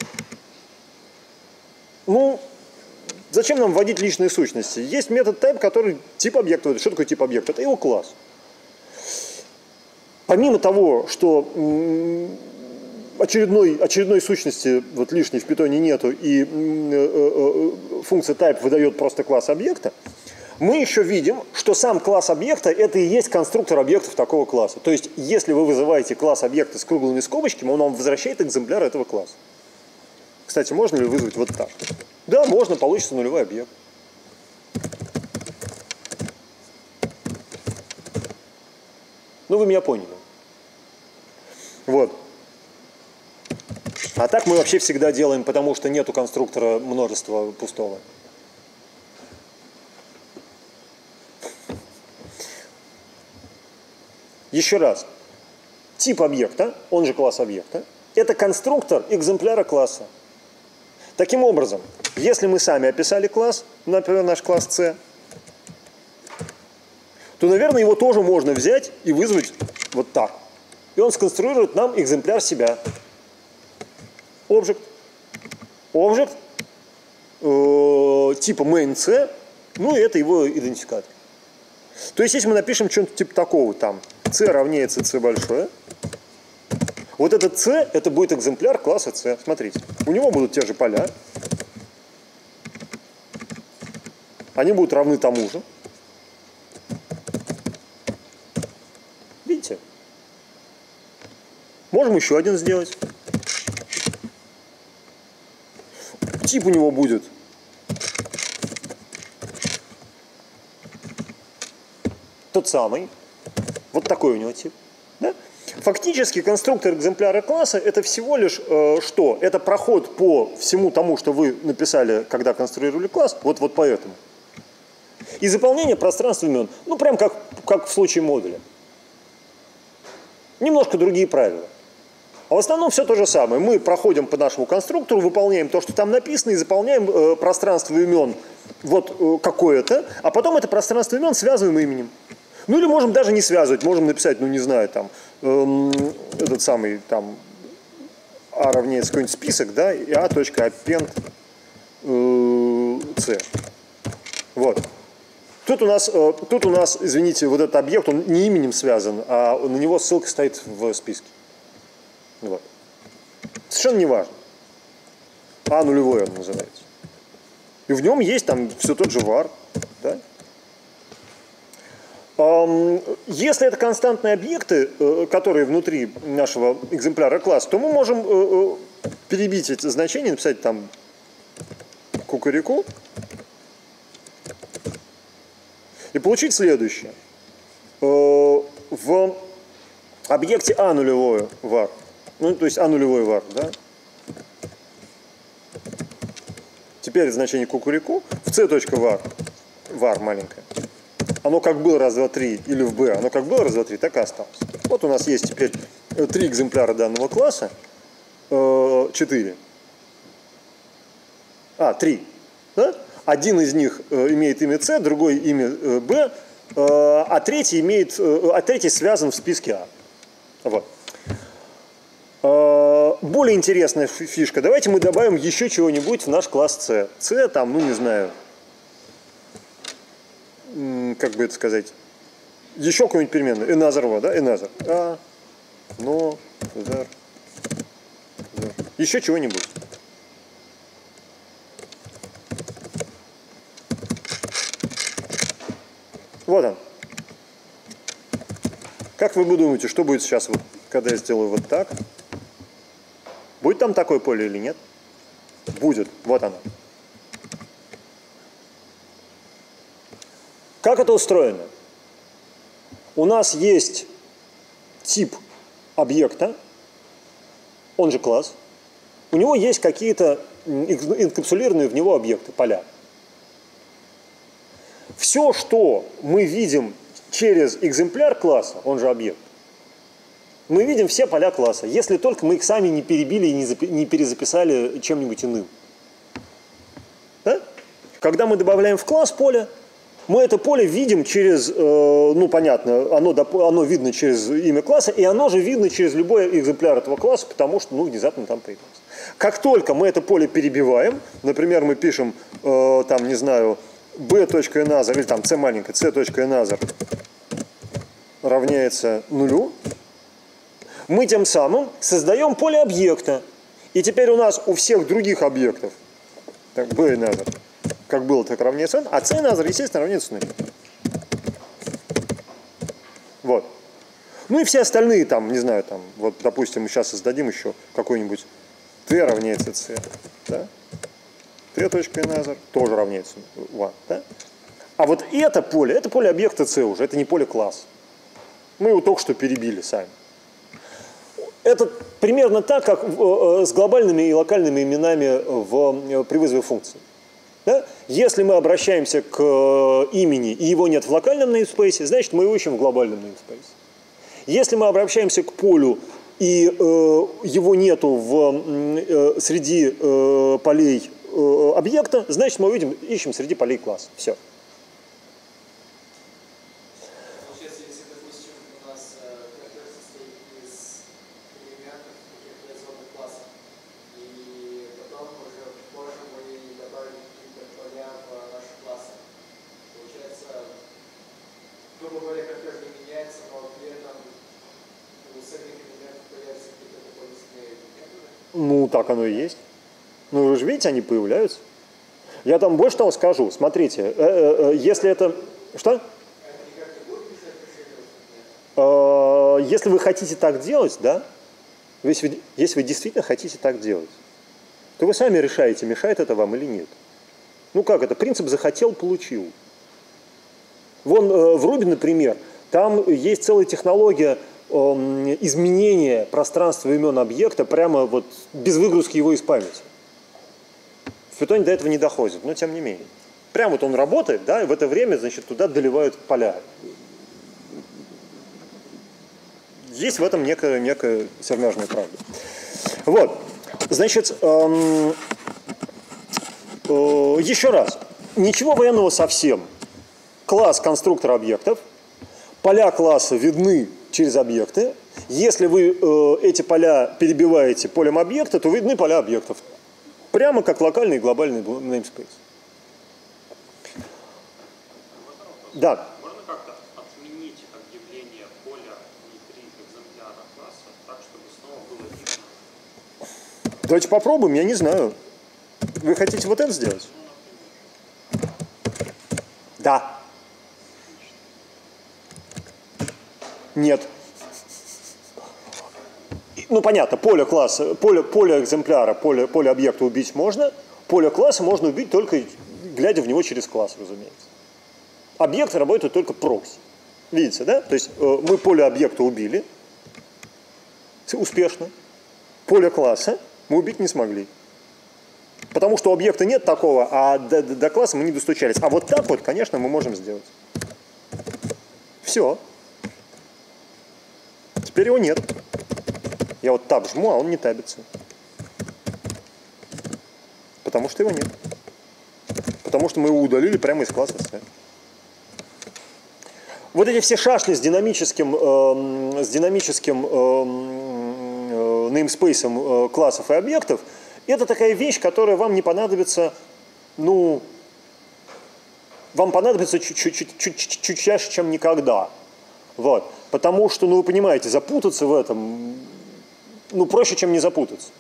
Ну, зачем нам вводить личные сущности? Есть метод type, который тип объекта. Что такое тип объекта? Это его класс. Помимо того, что очередной сущности вот лишней в питоне нету, и функция type выдает просто класс объекта, мы еще видим, что сам класс объекта – это и есть конструктор объектов такого класса. То есть, если вы вызываете класс объекта с круглыми скобочками, он вам возвращает экземпляр этого класса. Кстати, можно ли вызвать вот так? Да, можно, получится нулевой объект. Ну, вы меня поняли. Вот. А так мы вообще всегда делаем, потому что нету конструктора множества пустого. Еще раз. Тип объекта, он же класс объекта, это конструктор экземпляра класса. Таким образом, если мы сами описали класс, например, наш класс C, то, наверное, его тоже можно взять и вызвать вот так. И он сконструирует нам экземпляр себя. Object. Object типа main C, ну и это его идентификатор. То есть, если мы напишем что-нибудь типа такого, там, C равняется C большое, вот этот C, это будет экземпляр класса C. Смотрите, у него будут те же поля. Они будут равны тому же. Видите? Можем еще один сделать. Тип у него будет тот самый. Вот такой у него тип. Да? Фактически конструктор экземпляра класса это всего лишь что? Это проход по всему тому, что вы написали, когда конструировали класс, вот по этому. И заполнение пространства имен. Ну, прям как в случае модуля. Немножко другие правила. А в основном все то же самое. Мы проходим по нашему конструктору, выполняем то, что там написано, и заполняем пространство имен вот какое-то, а потом это пространство имен связываем именем. Ну или можем даже не связывать, можем написать, ну не знаю, там, этот самый, там, А равняется какой-нибудь список, да, и a.append c. Вот. Тут у нас, извините, вот этот объект, он не именем связан, а на него ссылка стоит в списке. Вот. Совершенно не важно. А нулевой он называется. И в нем есть там все тот же var. Да? Если это константные объекты, которые внутри нашего экземпляра класса, то мы можем перебить эти значения, написать там кукареку и получить следующее. В объекте А нулевое var, ну то есть А нулевой var, да? Теперь значение кукареку в c.var, var маленькое. Оно как было раз, два, три, или в b, оно как было раз, два, три, так и осталось. Вот у нас есть теперь 3 экземпляра данного класса, 4. 3. Да? Один из них имеет имя c, другой имя b, а третий связан в списке А. Вот. Более интересная фишка. Давайте мы добавим еще чего-нибудь в наш класс C. C там, ну не знаю, как бы это сказать, еще какую-нибудь переменную. Another, да? Another. Еще чего-нибудь. Вот он. Как вы думаете, что будет сейчас, вот, когда я сделаю вот так? Будет там такое поле или нет? Будет. Вот оно. Как это устроено? У нас есть тип объекта, он же класс. У него есть какие-то инкапсулированные в него объекты, поля. Все, что мы видим через экземпляр класса, он же объект, мы видим все поля класса, если только мы их сами не перебили и не перезаписали чем-нибудь иным. Да? Когда мы добавляем в класс поле, мы это поле видим через, ну понятно, оно видно через имя класса, и оно же видно через любой экземпляр этого класса, потому что, ну, внезапно там появилось. Как только мы это поле перебиваем, например, мы пишем, там, не знаю, b.another, или там c маленькая, c.another равняется нулю, мы тем самым создаем поле объекта. И теперь у нас у всех других объектов, так, b.another, как было, так равняется n, а c.another, естественно, равняется нулю. Вот. Ну и все остальные там, не знаю, там, вот, допустим, мы сейчас создадим еще какой-нибудь t равняется c, да? t.another тоже равняется 1, да? А вот это поле объекта c уже, это не поле класс. Мы его только что перебили сами. Это примерно так, как с глобальными и локальными именами при вызове функции. Да? Если мы обращаемся к имени, и его нет в локальном namespace, значит, мы его ищем в глобальном namespace. Если мы обращаемся к полю, и его нету среди полей объекта, значит, мы ищем среди полей класса. Все. Получается, если, допустим, у нас контейнер состоит из элементов каких-то производных классов, и потом уже позже мы добавили какие-то поля в наши классы, получается, грубо говоря, контейнер не меняется, но при этом у самих элементов появляются какие-то дополнительные методы. Ну, так оно и есть. Ну, вы же видите, они появляются. Я там больше того скажу. Смотрите, если это... Что? Это никак не будет мешать решению? Если вы хотите так делать, да, если вы действительно хотите так делать, то вы сами решаете, мешает это вам или нет. Ну как это? Принцип захотел, получил. Вон в Ruby, например, там есть целая технология изменения пространства имен объекта прямо вот без выгрузки его из памяти. В Python до этого не доходит, но тем не менее. Прямо вот он работает, да, и в это время, значит, туда доливают поля. Есть в этом некая сермяжная правда. Вот. Значит, еще раз. Ничего военного совсем. Класс конструктора объектов. Поля класса видны через объекты. Если вы эти поля перебиваете полем объекта, то видны поля объектов. Прямо как локальный и глобальный namespace. Да. Можно как-то отменить объявление поля внутри экземпляра класса так, чтобы снова было видно? Давайте попробуем, я не знаю. Вы хотите вот это сделать? Да. Нет. Ну, понятно, поле класса, поле экземпляра, поле объекта убить можно. Поле класса можно убить только глядя в него через класс, разумеется. Объекты работают только прокси. Видите, да? То есть мы поле объекта убили успешно. Поле класса мы убить не смогли. Потому что у объекта нет такого, а до класса мы не достучались. А вот так вот, конечно, мы можем сделать. Все. Теперь его нет. Я вот таб жму, а он не табится. Потому что его нет. Потому что мы его удалили прямо из класса C. Вот эти все шашни с динамическим namespace классов и объектов, это такая вещь, которая вам не понадобится, ну, вам понадобится чуть чаще, чем никогда. Вот. Потому что, ну, вы понимаете, запутаться в этом, ну, проще, чем не запутаться.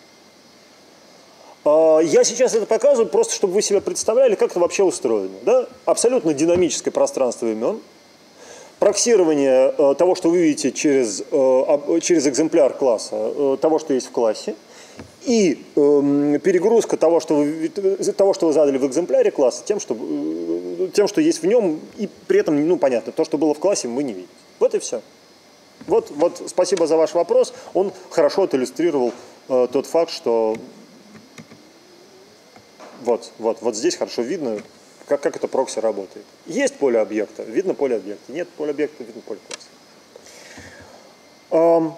Я сейчас это показываю просто, чтобы вы себе представляли, как это вообще устроено. Да? Абсолютно динамическое пространство имен. Проксирование того, что вы видите через экземпляр класса, того, что есть в классе. И перегрузка того, что вы задали в экземпляре класса, тем, что есть в нем, и при этом, ну, понятно, то, что было в классе, мы не видим. Вот и все. Вот, спасибо за ваш вопрос. Он хорошо оиллюстрировал тот факт, что вот здесь хорошо видно, как это прокси работает. Есть поле объекта, видно поле объекта. Нет поля объекта, видно поле класса.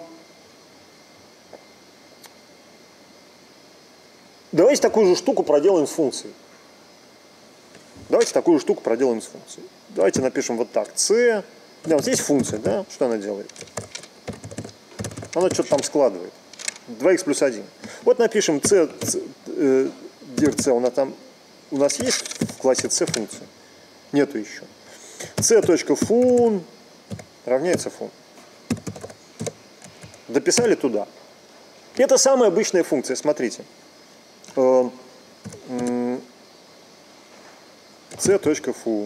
Давайте такую же штуку проделаем с функцией. Давайте напишем вот так. C. Да, вот есть функция, да? Что она делает? Она что-то там складывает. 2х плюс 1. Вот напишем C, dir C, у нас есть в классе C функция? Нету еще. C.fun равняется fun. Дописали туда. Это самая обычная функция, смотрите. C.fun.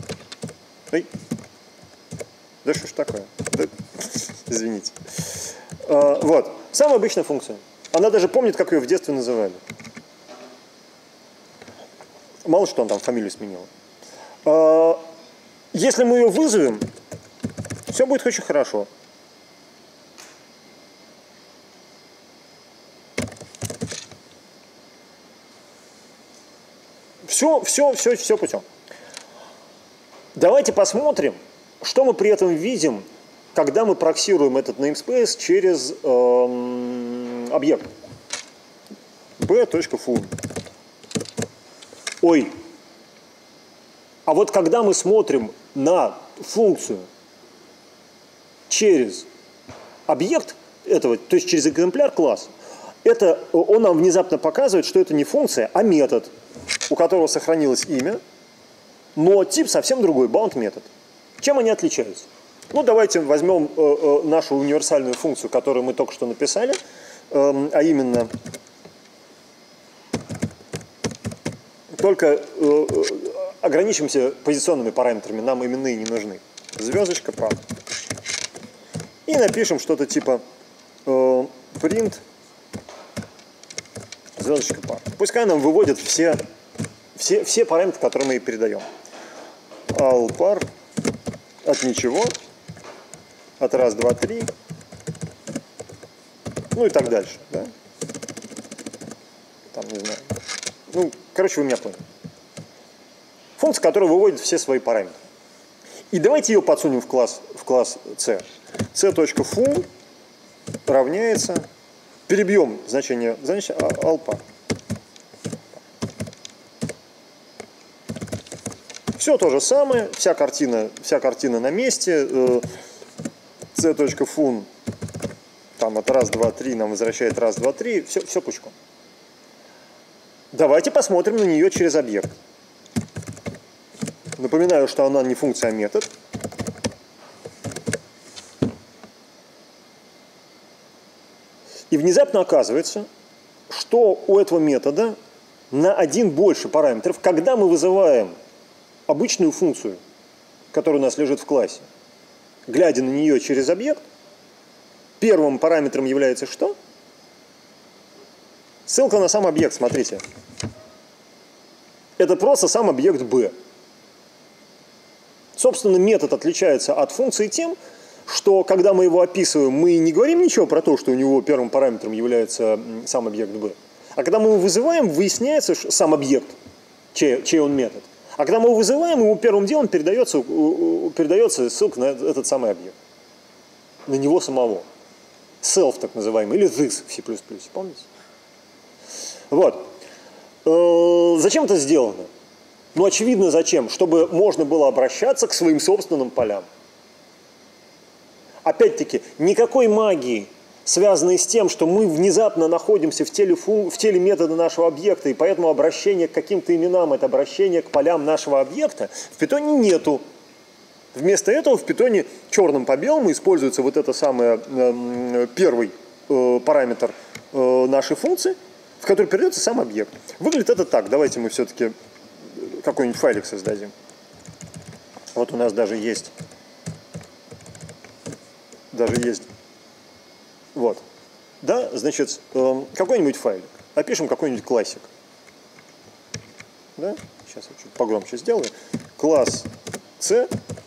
Да что ж такое? Да, извините. Вот. Самая обычная функция. Она даже помнит, как ее в детстве называли. Мало что он там фамилию сменил. Если мы ее вызовем, все будет очень хорошо. Все путем. Давайте посмотрим, что мы при этом видим, когда мы проксируем этот namespace через объект b.fun. Ой, а вот когда мы смотрим на функцию через объект этого, то есть через экземпляр класса, он нам внезапно показывает, что это не функция, а метод, у которого сохранилось имя, но тип совсем другой, bound метод. Чем они отличаются? Ну, давайте возьмем нашу универсальную функцию, которую мы только что написали, а именно только ограничимся позиционными параметрами, нам именные не нужны. Звездочка, прав. И напишем что-то типа print звездочка par. Пускай нам выводит все параметры, которые мы ей передаем. All par от ничего, от раз, два, три, ну и так дальше. Да? Там, не знаю. Ну, короче, вы меня поняли. Функция, которая выводит все свои параметры. И давайте ее подсунем в класс C. C.fun равняется, перебьем значение alpha. Все то же самое, вся картина на месте. C.fun, там от 1, 2, 3 нам возвращает 1, 2, 3, все пучком. Давайте посмотрим на нее через объект. Напоминаю, что она не функция, а метод. И внезапно оказывается, что у этого метода на один больше параметров, когда мы вызываем обычную функцию, которая у нас лежит в классе, глядя на нее через объект, первым параметром является что? Ссылка на сам объект, смотрите. Это просто сам объект B. Собственно, метод отличается от функции тем, что когда мы его описываем, мы не говорим ничего про то, что у него первым параметром является сам объект B. А когда мы его вызываем, выясняется что сам объект, чей он метод. А когда мы его вызываем, ему первым делом передается ссылка на этот самый объект. На него самого. Self, так называемый, или this в C++, помните? Вот. Зачем это сделано? Ну, очевидно, зачем? Чтобы можно было обращаться к своим собственным полям. Опять-таки, никакой магии, связанной с тем, что мы внезапно находимся в теле метода нашего объекта, и поэтому обращение к каким-то именам – это обращение к полям нашего объекта, в Python нету. Вместо этого в Python черным по белому используется вот это самое первый параметр нашей функции, в который передается сам объект. Выглядит это так. Давайте мы все-таки какой-нибудь файлик создадим. Вот у нас даже есть. Вот. Да, значит, какой-нибудь файлик. Опишем какой-нибудь классик. Да? Сейчас я чуть погромче сделаю. Класс C.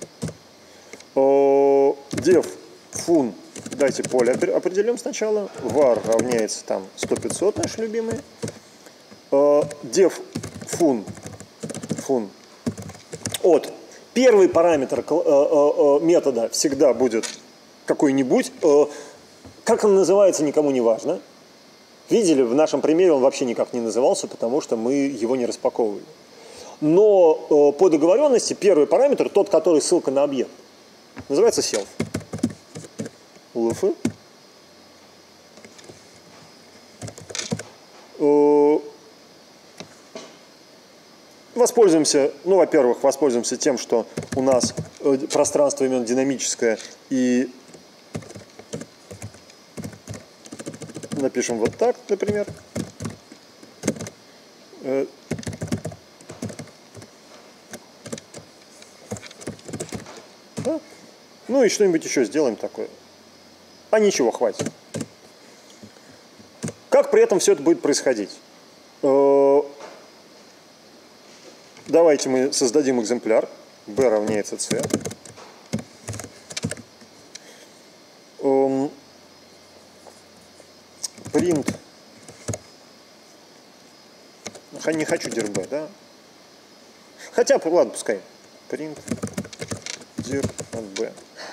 Def fun. Дайте поле определим сначала. var равняется там 100-500, наши любимые. Def fun. От. Первый параметр метода всегда будет какой-нибудь. Как он называется, никому не важно. Видели, в нашем примере он вообще никак не назывался, потому что мы его не распаковывали. Но по договоренности первый параметр, тот, который ссылка на объект, называется self. LF. Воспользуемся, ну, во-первых, воспользуемся тем, что у нас пространство именно динамическое, и напишем вот так, например. Да? Ну и что-нибудь еще сделаем такое. А ничего, хватит. Как при этом все это будет происходить? Давайте мы создадим экземпляр. B равняется C. Print. Не хочу dir B, да? Хотя, ладно, пускай. Print dir от B.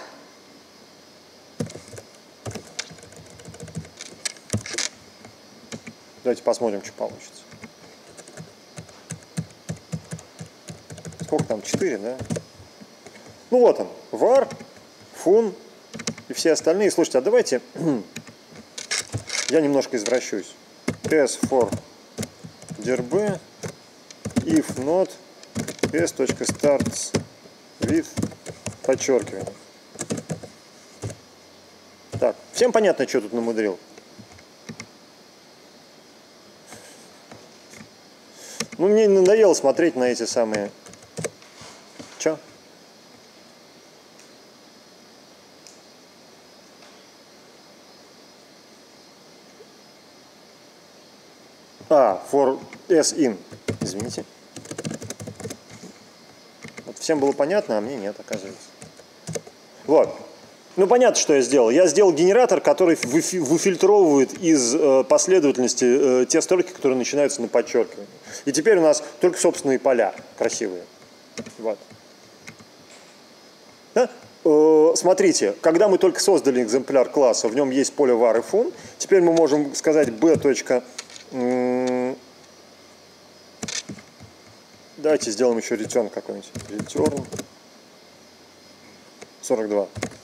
Давайте посмотрим, что получится. Сколько там? 4, да? Ну вот он. var, fun и все остальные. Слушайте, а давайте я немножко извращусь. S for dir B if not s.starts with подчеркивание. Так, всем понятно, что тут намудрил? Ну, мне надоело смотреть на эти самые... Чё? For s in. Извините. Вот всем было понятно, а мне нет, оказывается. Вот. Ну, понятно, что я сделал. Я сделал генератор, который выфильтровывает из последовательности те строки, которые начинаются на подчеркивании. И теперь у нас только собственные поля красивые. Вот. Да? смотрите, когда мы только создали экземпляр класса, в нем есть поле var и fun. Теперь мы можем сказать b. Давайте сделаем еще return какой-нибудь. Return 42.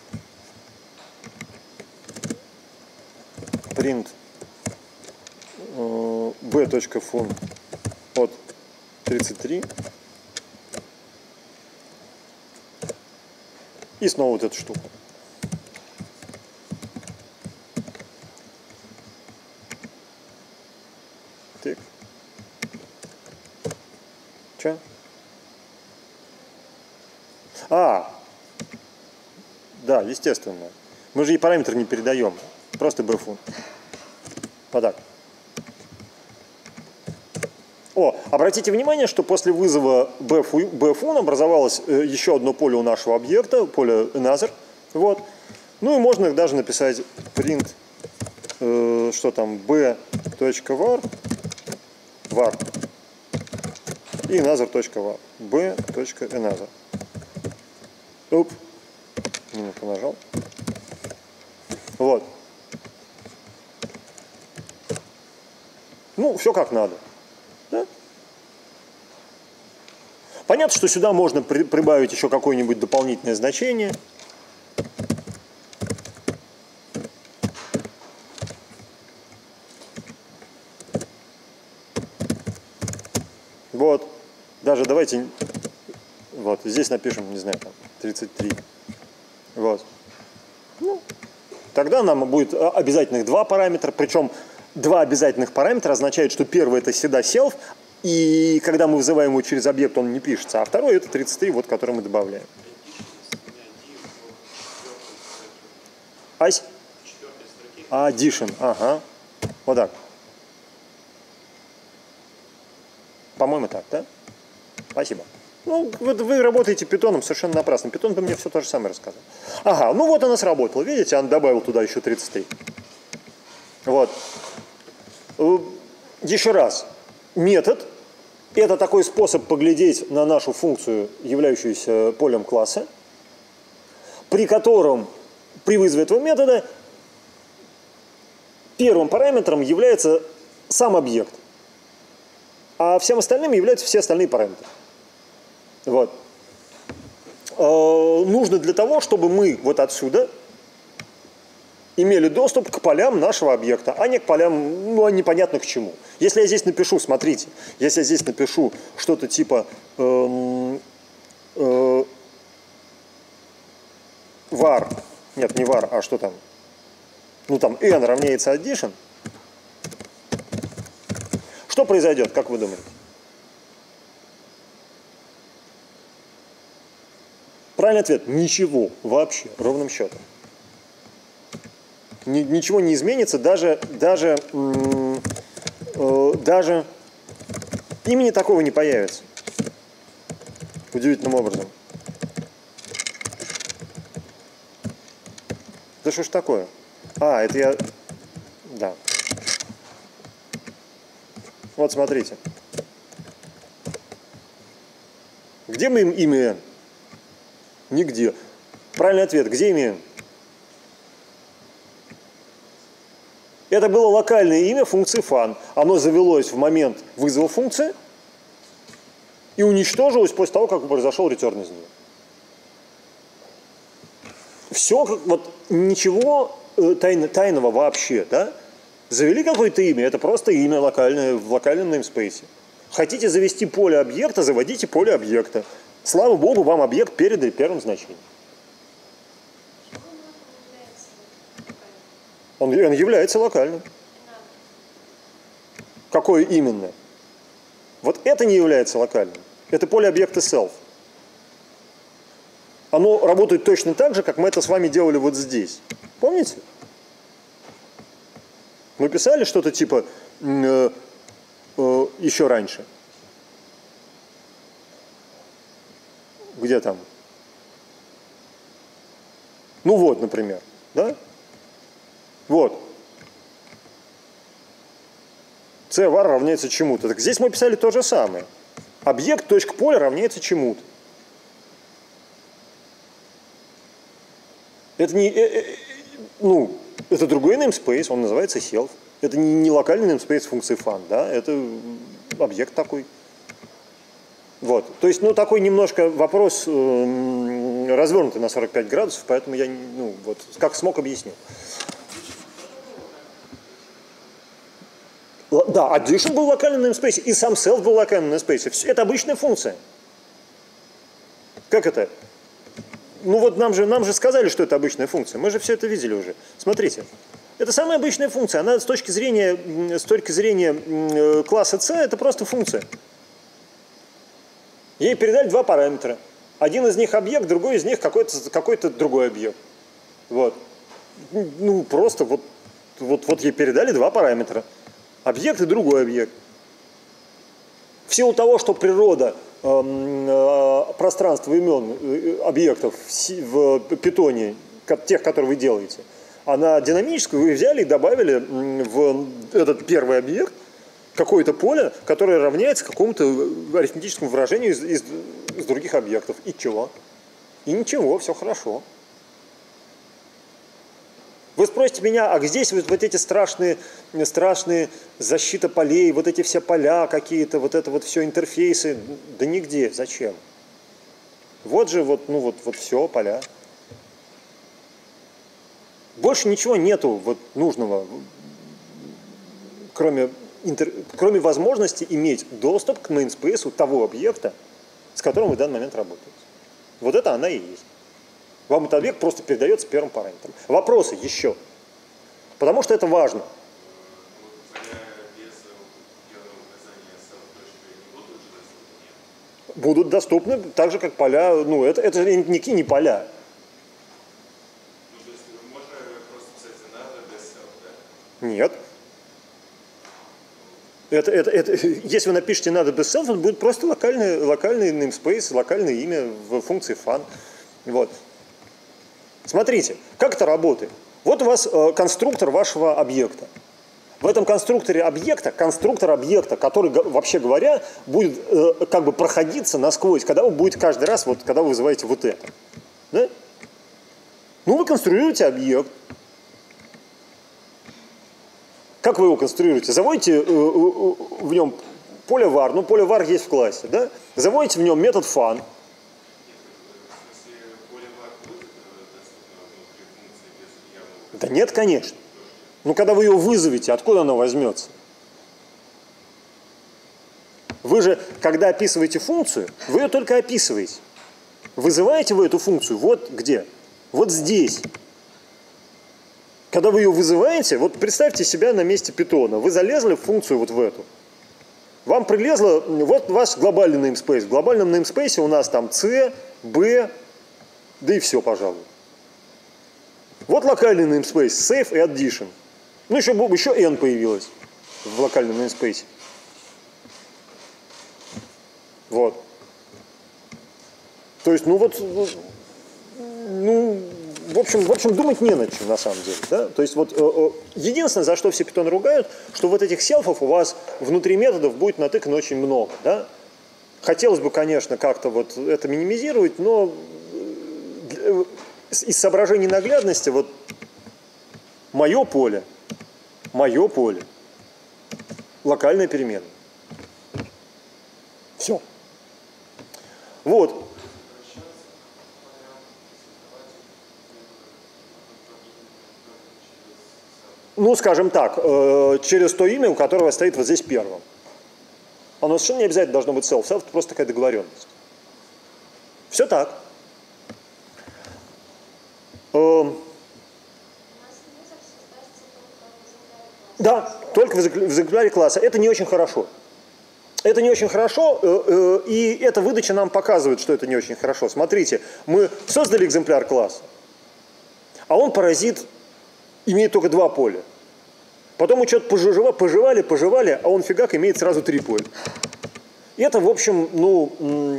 Print b.fun от 33. И снова вот эту штуку. Так. Че? Да, естественно. Мы же и параметр не передаем. Просто bfun. Вот так. Обратите внимание, что после вызова bfun образовалось еще одно поле у нашего объекта, поле another. Вот. Ну и можно даже написать print, что там, b.var, var, и another.var, b.another. Оп, минутку нажал. Вот. Ну, все как надо. Да? Понятно, что сюда можно прибавить еще какое-нибудь дополнительное значение. Вот. Даже давайте вот здесь напишем, не знаю, там 33. Вот. Ну, тогда нам будет обязательных два параметра, причем два обязательных параметра означает, что первый это всегда self, и когда мы вызываем его через объект, он не пишется, а второй это 33, вот, который мы добавляем. Ась? Addition, ага. Вот так. По-моему, так, да? Спасибо. Ну, вы работаете питоном совершенно напрасно. Питон бы мне все то же самое рассказал. Ага, ну вот она сработала. Видите, он добавил туда еще 33. Вот. Еще раз. Метод – это такой способ поглядеть на нашу функцию, являющуюся полем класса, при котором при вызове этого метода первым параметром является сам объект, а всем остальным являются все остальные параметры. Вот. Нужно для того, чтобы мы вот отсюда имели доступ к полям нашего объекта, а не к полям, ну, непонятно к чему. Если я здесь напишу, смотрите, если я здесь напишу что-то типа var, нет, не var, а что там, ну там n равняется addition, что произойдет, как вы думаете? Правильный ответ – ничего вообще, ровным счетом. Ничего не изменится, даже имени такого не появится. Удивительным образом. Да что ж такое? Это я... Да. Вот смотрите. Где мы имя n? Нигде. Правильный ответ. Где имя n? Это было локальное имя функции fun. Оно завелось в момент вызова функции и уничтожилось после того, как произошел return из нее. Все, вот ничего тайного вообще, да? Завели какое-то имя, это просто имя локальное в локальном namespace. Хотите завести поле объекта, заводите поле объекта. Слава богу, вам объект передали первым значением. Он является локальным. Какое именно? Вот это не является локальным. Это поле объекта self. Оно работает точно так же, как мы это с вами делали вот здесь. Помните? Мы писали что-то типа еще раньше. Где там? Ну вот, например. Да? Вот. C-var равняется чему-то. Так здесь мы писали то же самое. Объект .поле равняется чему-то. Это не, ну, это другой namespace, он называется self. Это не локальный namespace функции fun, да, это объект такой. Вот. То есть, ну, такой немножко вопрос развернутый на 45 градусов, поэтому я, ну, вот, как смог, объяснил. Да, addition был локальным namespace, и сам self был локальным namespace. Это обычная функция. Как это? Ну вот нам же сказали, что это обычная функция. Мы же все это видели уже. Смотрите. Это самая обычная функция. Она с точки зрения класса C это просто функция. Ей передали два параметра. Один из них объект, другой из них какой-то другой объект. Вот. Ну просто вот ей передали два параметра. Объект и другой объект. В силу того, что природа пространства имен объектов в питоне, тех, которые вы делаете, она динамическая, вы взяли и добавили в этот первый объект какое-то поле, которое равняется какому-то арифметическому выражению из других объектов. И чего? И ничего, все хорошо. Вы спросите меня, а здесь вот эти страшные защита полей, вот эти все поля какие-то, вот это вот все интерфейсы? Да нигде. Зачем? Вот же вот все, поля. Больше ничего нету вот нужного, кроме возможности иметь доступ к namespace того объекта, с которым вы в данный момент работаете. Вот это она и есть. Вам этот объект просто передается первым параметром. Вопросы еще. Потому что это важно. Будут доступны так же, как поля. Ну, это же не поля. Ну, то есть можно просто писать надо без self, да? Нет. Если вы напишете надо без self, это будет просто локальный namespace, локальное имя в функции fun. Вот. Смотрите, как это работает. Вот у вас конструктор вашего объекта. В этом конструктор объекта, который, вообще говоря, будет как бы проходиться насквозь, когда вы будете каждый раз, вот, когда вы вызываете вот это. Да? Ну, вы конструируете объект. Как вы его конструируете? Заводите в нем поле var, ну, поле var есть в классе, да? Заводите в нем метод fun. Да нет, конечно. Ну, когда вы ее вызовете, откуда она возьмется? Вы же, когда описываете функцию, вы ее только описываете. Вызываете вы эту функцию вот где? Вот здесь. Когда вы ее вызываете, вот представьте себя на месте питона. Вы залезли в функцию вот в эту. Вам прилезло, вот ваш глобальный namespace. В глобальном namespace у нас там C, B, да и все, пожалуй. Вот локальный namespace, save и addition. Ну, еще n появилось в локальном namespace. Вот. То есть, ну, в общем, думать не над чем, на самом деле. Да? То есть, вот, единственное, за что все питоны ругают, что вот этих селфов у вас внутри методов будет натыкано очень много. Да? Хотелось бы, конечно, как-то вот это минимизировать, но из соображений наглядности, вот мое поле, локальная переменная. Все. Вот. Ну, скажем так, через то имя, у которого стоит вот здесь первым. Оно совершенно не обязательно должно быть self. Self – это просто такая договоренность. Все так. Да, только в экземпляре класса. Это не очень хорошо. Это не очень хорошо, и эта выдача нам показывает, что это не очень хорошо. Смотрите, мы создали экземпляр класса, а он паразит имеет только два поля. Потом мы что-то пожевали, а он фигак имеет сразу три поля. И это, в общем, ну,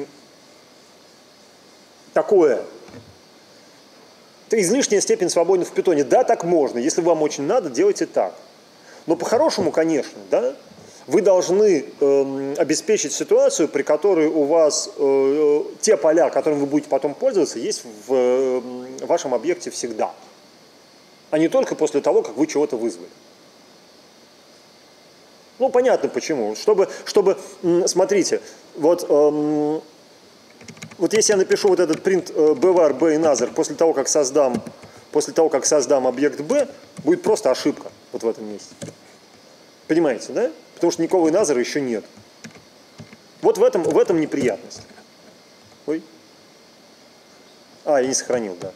такое. Это излишняя степень свободы в питоне. Да, так можно. Если вам очень надо, делайте так. Но по-хорошему, конечно, да, вы должны обеспечить ситуацию, при которой у вас те поля, которыми вы будете потом пользоваться, есть в вашем объекте всегда, а не только после того, как вы чего-то вызвали. Ну, понятно почему. Чтобы смотрите, вот если я напишу вот этот print bvar b и another после того, как создам объект b, будет просто ошибка вот в этом месте. Понимаете, да? Потому что никакого another еще нет. Вот в этом неприятность. Ой. Я не сохранил, да.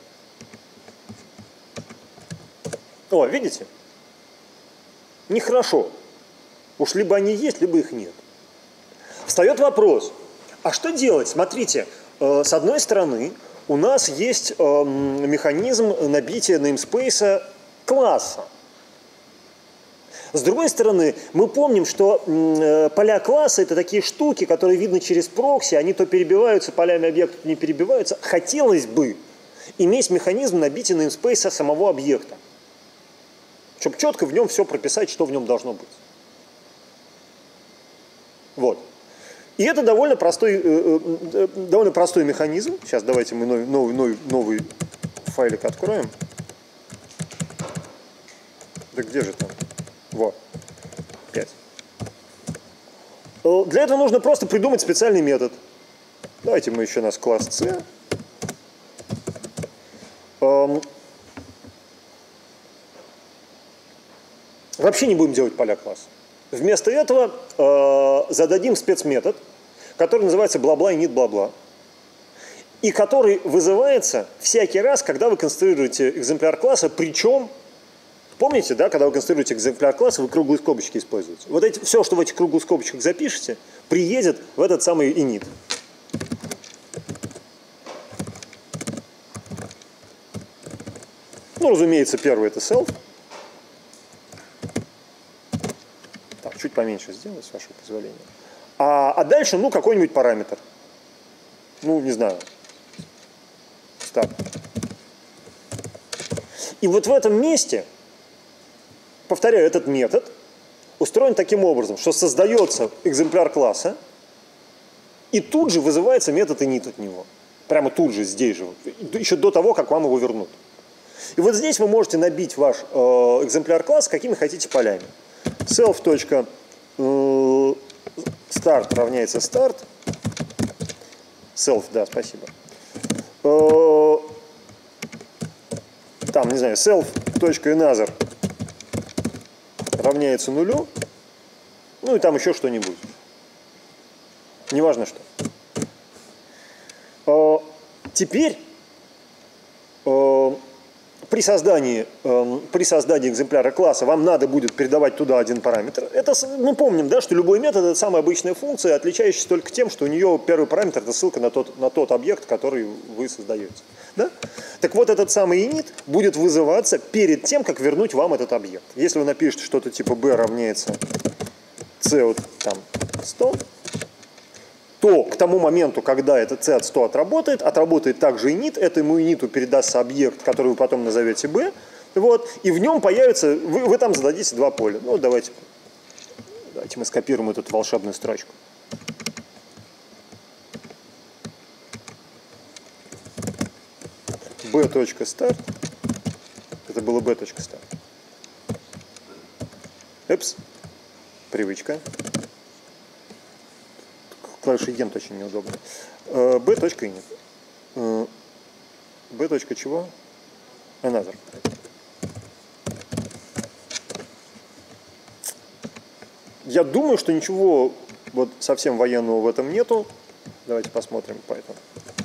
О, видите? Нехорошо. Уж либо они есть, либо их нет. Встает вопрос, а что делать? Смотрите, с одной стороны, у нас есть механизм набития namespace класса. С другой стороны, мы помним, что поля класса – это такие штуки, которые видны через прокси, они то перебиваются полями объекта, то не перебиваются. Хотелось бы иметь механизм набития namespace самого объекта, чтобы четко в нем все прописать, что в нем должно быть. Вот. И это довольно простой механизм. Сейчас давайте мы новый файлик откроем. Да где же там? Вот. 5. Для этого нужно просто придумать специальный метод. Давайте мы еще у нас класс C. Вообще не будем делать поля класса. Вместо этого зададим спецметод, который называется бла-бла init бла-бла, и который вызывается всякий раз, когда вы конструируете экземпляр класса, причем, помните, да, когда вы конструируете экземпляр класса, вы круглые скобочки используете. Вот все, что в этих круглых скобочках запишете, приедет в этот самый init. Ну, разумеется, первый это self. Чуть поменьше сделать, с вашего позволения. А дальше, ну, какой-нибудь параметр. Ну, не знаю. Start. И вот в этом месте, повторяю, этот метод устроен таким образом, что создается экземпляр класса, и тут же вызывается метод init от него. Прямо тут же, здесь же. Еще до того, как вам его вернут. И вот здесь вы можете набить ваш экземпляр класса какими хотите полями. Self.start равняется start. Self, да, спасибо. Там, не знаю, self.another равняется нулю. Ну и там еще что-нибудь. Неважно что. Теперь при создании экземпляра класса вам надо будет передавать туда один параметр. Это, мы помним, да, что любой метод – это самая обычная функция, отличающаяся только тем, что у нее первый параметр – это ссылка на тот объект, который вы создаете. Да? Так вот, этот самый init будет вызываться перед тем, как вернуть вам этот объект. Если вы напишете что-то типа b равняется c от там, 100, то к тому моменту, когда этот c от 100 отработает также init, этому init передастся объект, который вы потом назовете b, вот, и в нем появится, вы там зададите два поля. Ну, давайте мы скопируем эту волшебную строчку. b.start, это было b.start. Эпс, привычка. Клавиша Ент очень неудобно. b.init. b. чего? Another. Я думаю, что ничего вот совсем военного в этом нету. Давайте посмотрим Python.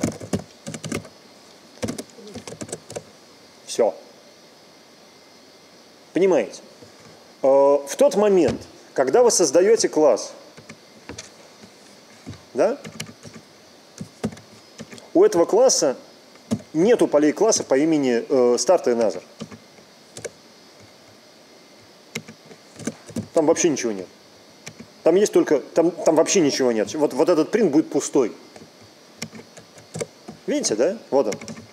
Все. Понимаете? В тот момент, когда вы создаете класс, да? У этого класса нету полей класса по имени start и another. Там вообще ничего нет. Там есть только, там вообще ничего нет. Вот этот print будет пустой. Видите, да? Вот он.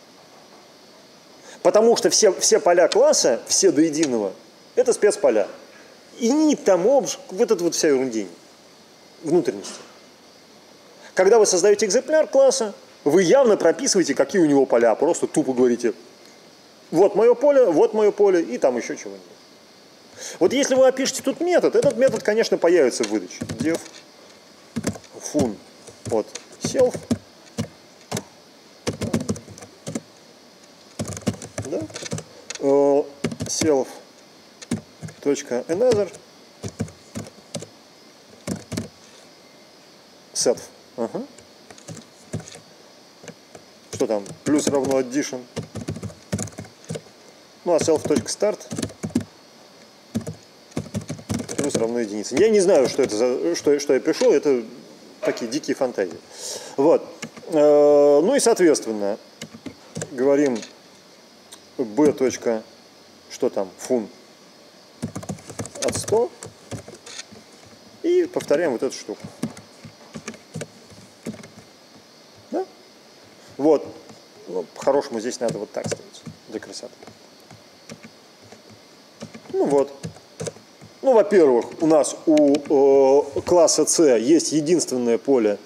Потому что все поля класса, все до единого, это спецполя. И init там obj, вот это вот вся ерундень. Внутренности. Когда вы создаете экземпляр класса, вы явно прописываете, какие у него поля. Просто тупо говорите вот мое поле, и там еще чего-нибудь. Вот если вы опишете тут метод, этот метод, конечно, появится в выдаче. Def fun от self. Да? Self.another set. Ага. Что там? Плюс равно addition. Ну а self.start плюс равно единице. Я не знаю, что это за, что я пишу, это такие дикие фантазии. Вот. Ну и соответственно говорим b. Что там? Fun от 100 и повторяем вот эту штуку. Да? Вот. Ну, по-хорошему здесь надо вот так ставить для красоты. Ну вот. Ну, во-первых, у нас у класса C есть единственное поле,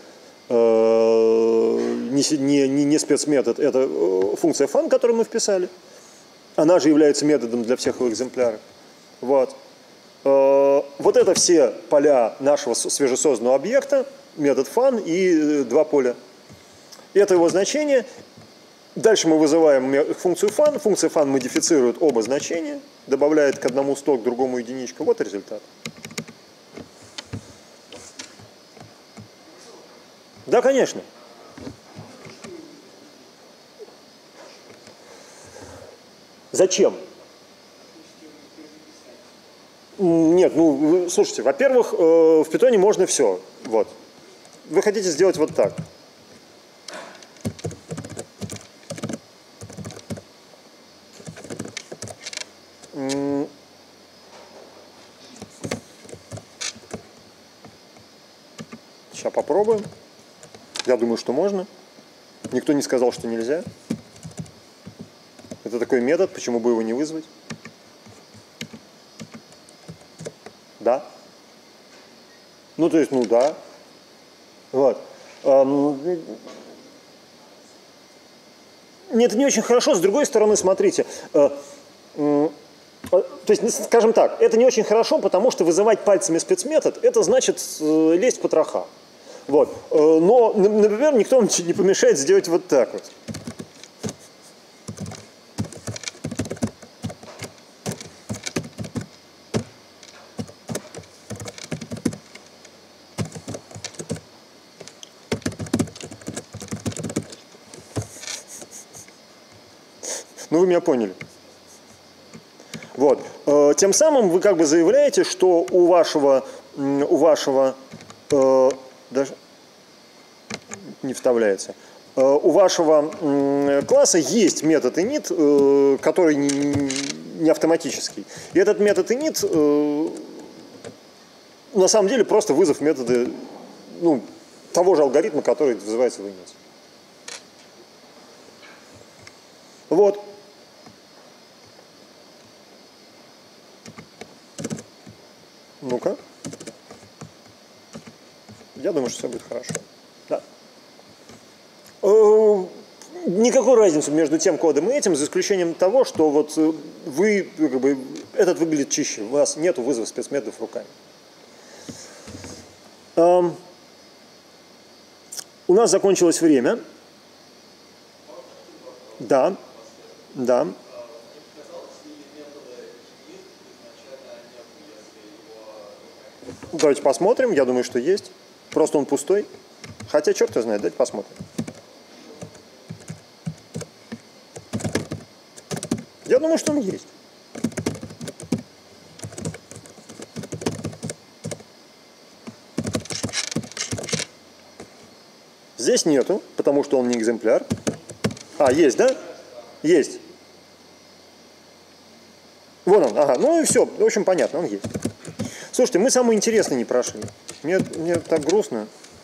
не спецметод, это функция fun, которую мы вписали. Она же является методом для всех его экземпляров. Вот. Вот это все поля нашего свежесозданного объекта, метод fun и два поля. Это его значение. Дальше мы вызываем функцию fun. Функция fun модифицирует оба значения, добавляет к одному 100, к другому единичка. Вот результат. Да, конечно. Зачем? Нет, ну, слушайте, во-первых, в питоне можно все. Вот. Вы хотите сделать вот так. Сейчас попробуем. Я думаю, что можно. Никто не сказал, что нельзя. Это такой метод, почему бы его не вызвать? Да. Ну, то есть, ну да. Вот. Нет, это не очень хорошо. С другой стороны, смотрите. То есть, скажем так, это не очень хорошо, потому что вызывать пальцами спецметод, это значит лезть в потроха. Вот. Но, например, никто вам не помешает сделать вот так вот. Ну, вы меня поняли. Вот. Тем самым вы как бы заявляете, что у вашего даже не вставляется. У вашего класса есть метод init, который не автоматический. И этот метод init на самом деле просто вызов метода, ну, того же алгоритма, который вызывается в init. Вот. Ну-ка. Я думаю, что все будет хорошо. Да. Никакой разницы между тем кодом и этим, за исключением того, что вот вы, как бы, этот выглядит чище. У вас нет вызова спецметодов руками. У нас закончилось время. Да. Да. Давайте посмотрим. Я думаю, что есть. Просто он пустой. Хотя, черт его знает, давайте посмотрим. Я думаю, что он есть. Здесь нету, потому что он не экземпляр. А, есть, да? Есть. Вон он, ага, ну и все, в общем, понятно, он есть. Слушайте, мы самое интересное не прошли. Мне так грустно.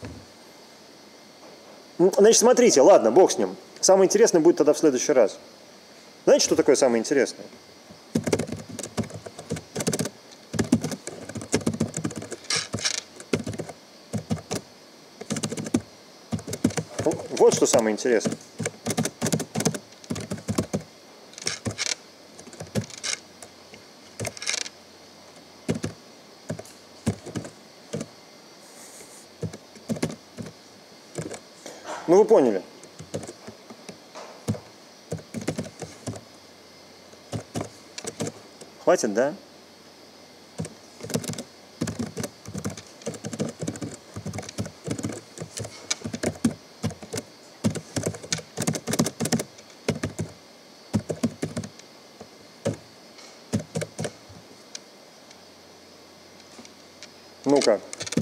Значит, смотрите, ладно, бог с ним. Самое интересное будет тогда в следующий раз. Знаете, что такое самое интересное? Вот что самое интересное. Ну вы поняли. Хватит, да? Ну-ка.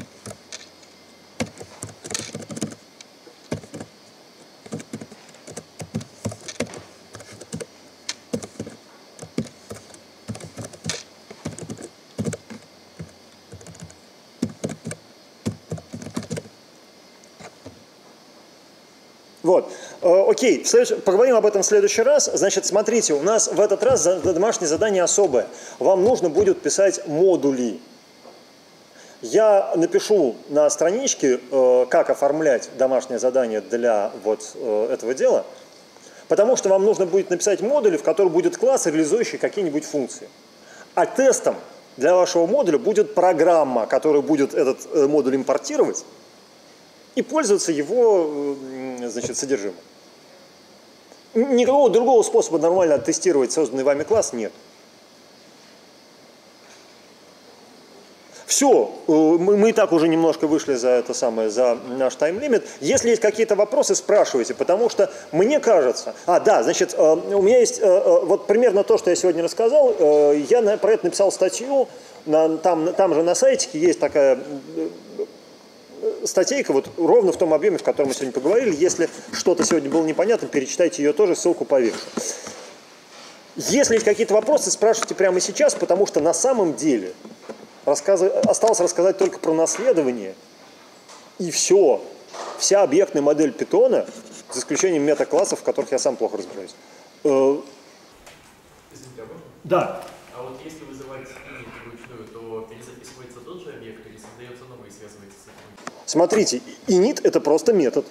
Вот. Окей, поговорим об этом в следующий раз. Значит, смотрите, у нас в этот раз домашнее задание особое. Вам нужно будет писать модули. Я напишу на страничке, как оформлять домашнее задание для вот этого дела, потому что вам нужно будет написать модули, в которых будет класс, реализующий какие-нибудь функции. А тестом для вашего модуля будет программа, которая будет этот модуль импортировать и пользоваться его, значит, содержимым. Никакого другого способа нормально оттестировать созданный вами класс нет. Все, мы и так уже немножко вышли за наш тайм-лимит. Если есть какие-то вопросы, спрашивайте, потому что мне кажется... да, значит, у меня есть вот примерно то, что я сегодня рассказал. Я про это написал статью, там же на сайте есть такая статейка, вот ровно в том объеме, в котором мы сегодня поговорили. Если что-то сегодня было непонятно, перечитайте ее тоже, ссылку повешу. Если есть какие-то вопросы, спрашивайте прямо сейчас, потому что на самом деле... Осталось рассказать только про наследование, и все. Вся объектная модель Python, за исключением метаклассов, в которых я сам плохо разбираюсь. Извините, а можно? Да. А вот если вызывать init вручную, то перезаписывается тот же объект или создается новый и связывается с этим? Смотрите, init – это просто метод.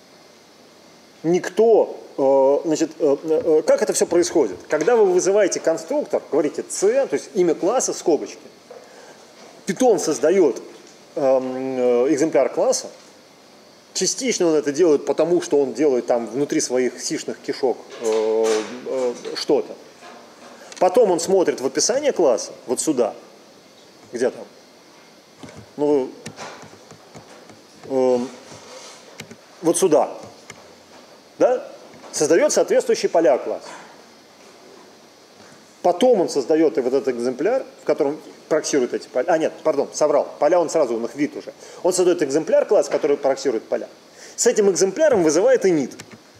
Никто, значит, как это все происходит? Когда вы вызываете конструктор, говорите c, то есть имя класса, скобочки, Python создает экземпляр класса. Частично он это делает, потому что он делает там внутри своих сишных кишок что-то. Потом он смотрит в описание класса, вот сюда, где там, ну, вот сюда, да, создает соответствующие поля класса. Потом он создает и вот этот экземпляр, в котором проксирует эти поля. Нет, пардон, соврал. Поля он сразу, он их вид уже. Он создает экземпляр класс, который проксирует поля. С этим экземпляром вызывает init.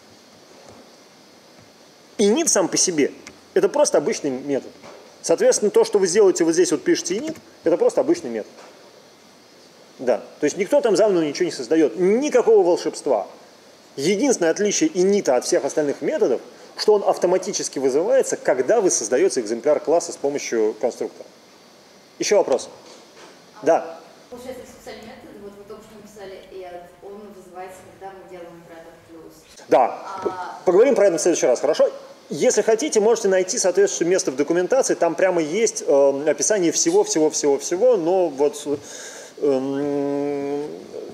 Init сам по себе – это просто обычный метод. Соответственно, то, что вы сделаете вот здесь, вот пишете init, это просто обычный метод. Да, то есть никто там заново ничего не создает. Никакого волшебства. Единственное отличие init от всех остальных методов, что он автоматически вызывается, когда вы создаете экземпляр класса с помощью конструктора. Еще вопрос? Да. Получается, специальный метод, вот вы только что написали, и он вызывается, когда мы делаем product плюс. Да. Поговорим про это в следующий раз, хорошо? Если хотите, можете найти соответствующее место в документации, там прямо есть описание всего, но вот... в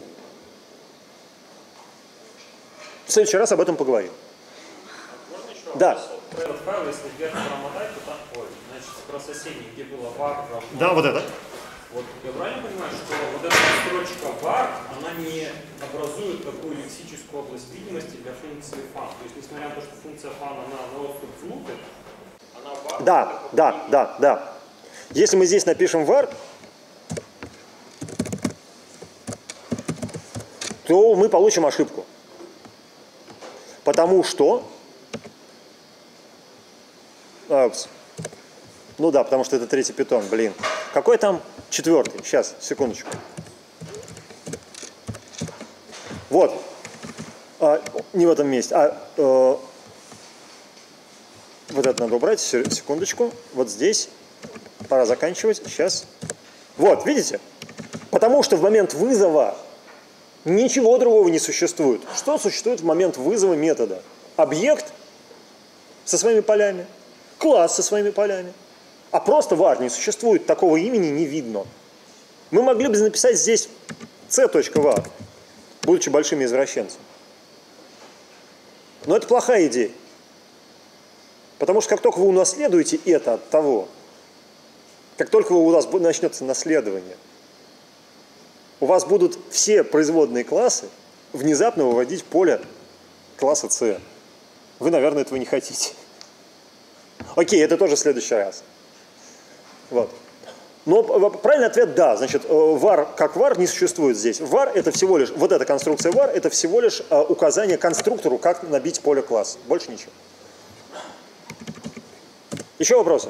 следующий раз об этом поговорим. Можно еще Да. вопрос? Вот этот файл, если вверх промотать, то там, значит, про соседний, где было var, Да, вот это. Вот я правильно понимаю, что вот эта строчка var, она не образует такую лексическую область видимости для функции fun. То есть, несмотря на то, что функция fun, она на отступ внутрь, она var... Да. Если мы здесь напишем var, то мы получим ошибку. Потому что... Ну да, потому что это третий Python, блин. Какой там четвертый? Сейчас, секундочку. Вот. Не в этом месте. Вот это надо убрать, секундочку. Вот здесь. Пора заканчивать. Сейчас. Вот, видите? Потому что в момент вызова ничего другого не существует. Что существует в момент вызова метода? Объект со своими полями, класс со своими полями. А просто var не существует, такого имени не видно. Мы могли бы написать здесь c.var, будучи большими извращенцами. Но это плохая идея. Потому что как только вы унаследуете это от того, как только у вас начнется наследование, у вас будут все производные классы внезапно выводить поле класса C. Вы, наверное, этого не хотите. Окей, это тоже в следующий раз. Вот. Но правильный ответ – да. Значит, var как var не существует здесь. Var – это всего лишь, вот эта конструкция var – это всего лишь указание конструктору, как набить поле класса. Больше ничего. Еще вопросы?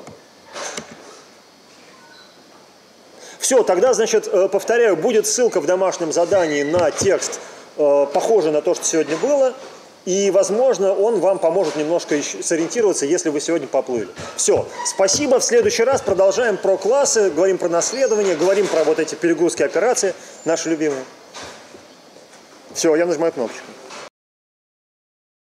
Все, тогда, значит, повторяю, будет ссылка в домашнем задании на текст, похожий на то, что сегодня было. И, возможно, он вам поможет немножко сориентироваться, если вы сегодня поплыли. Все, спасибо. В следующий раз продолжаем про классы, говорим про наследование, говорим про вот эти перегрузки операции, наши любимые. Все, я нажимаю кнопочку.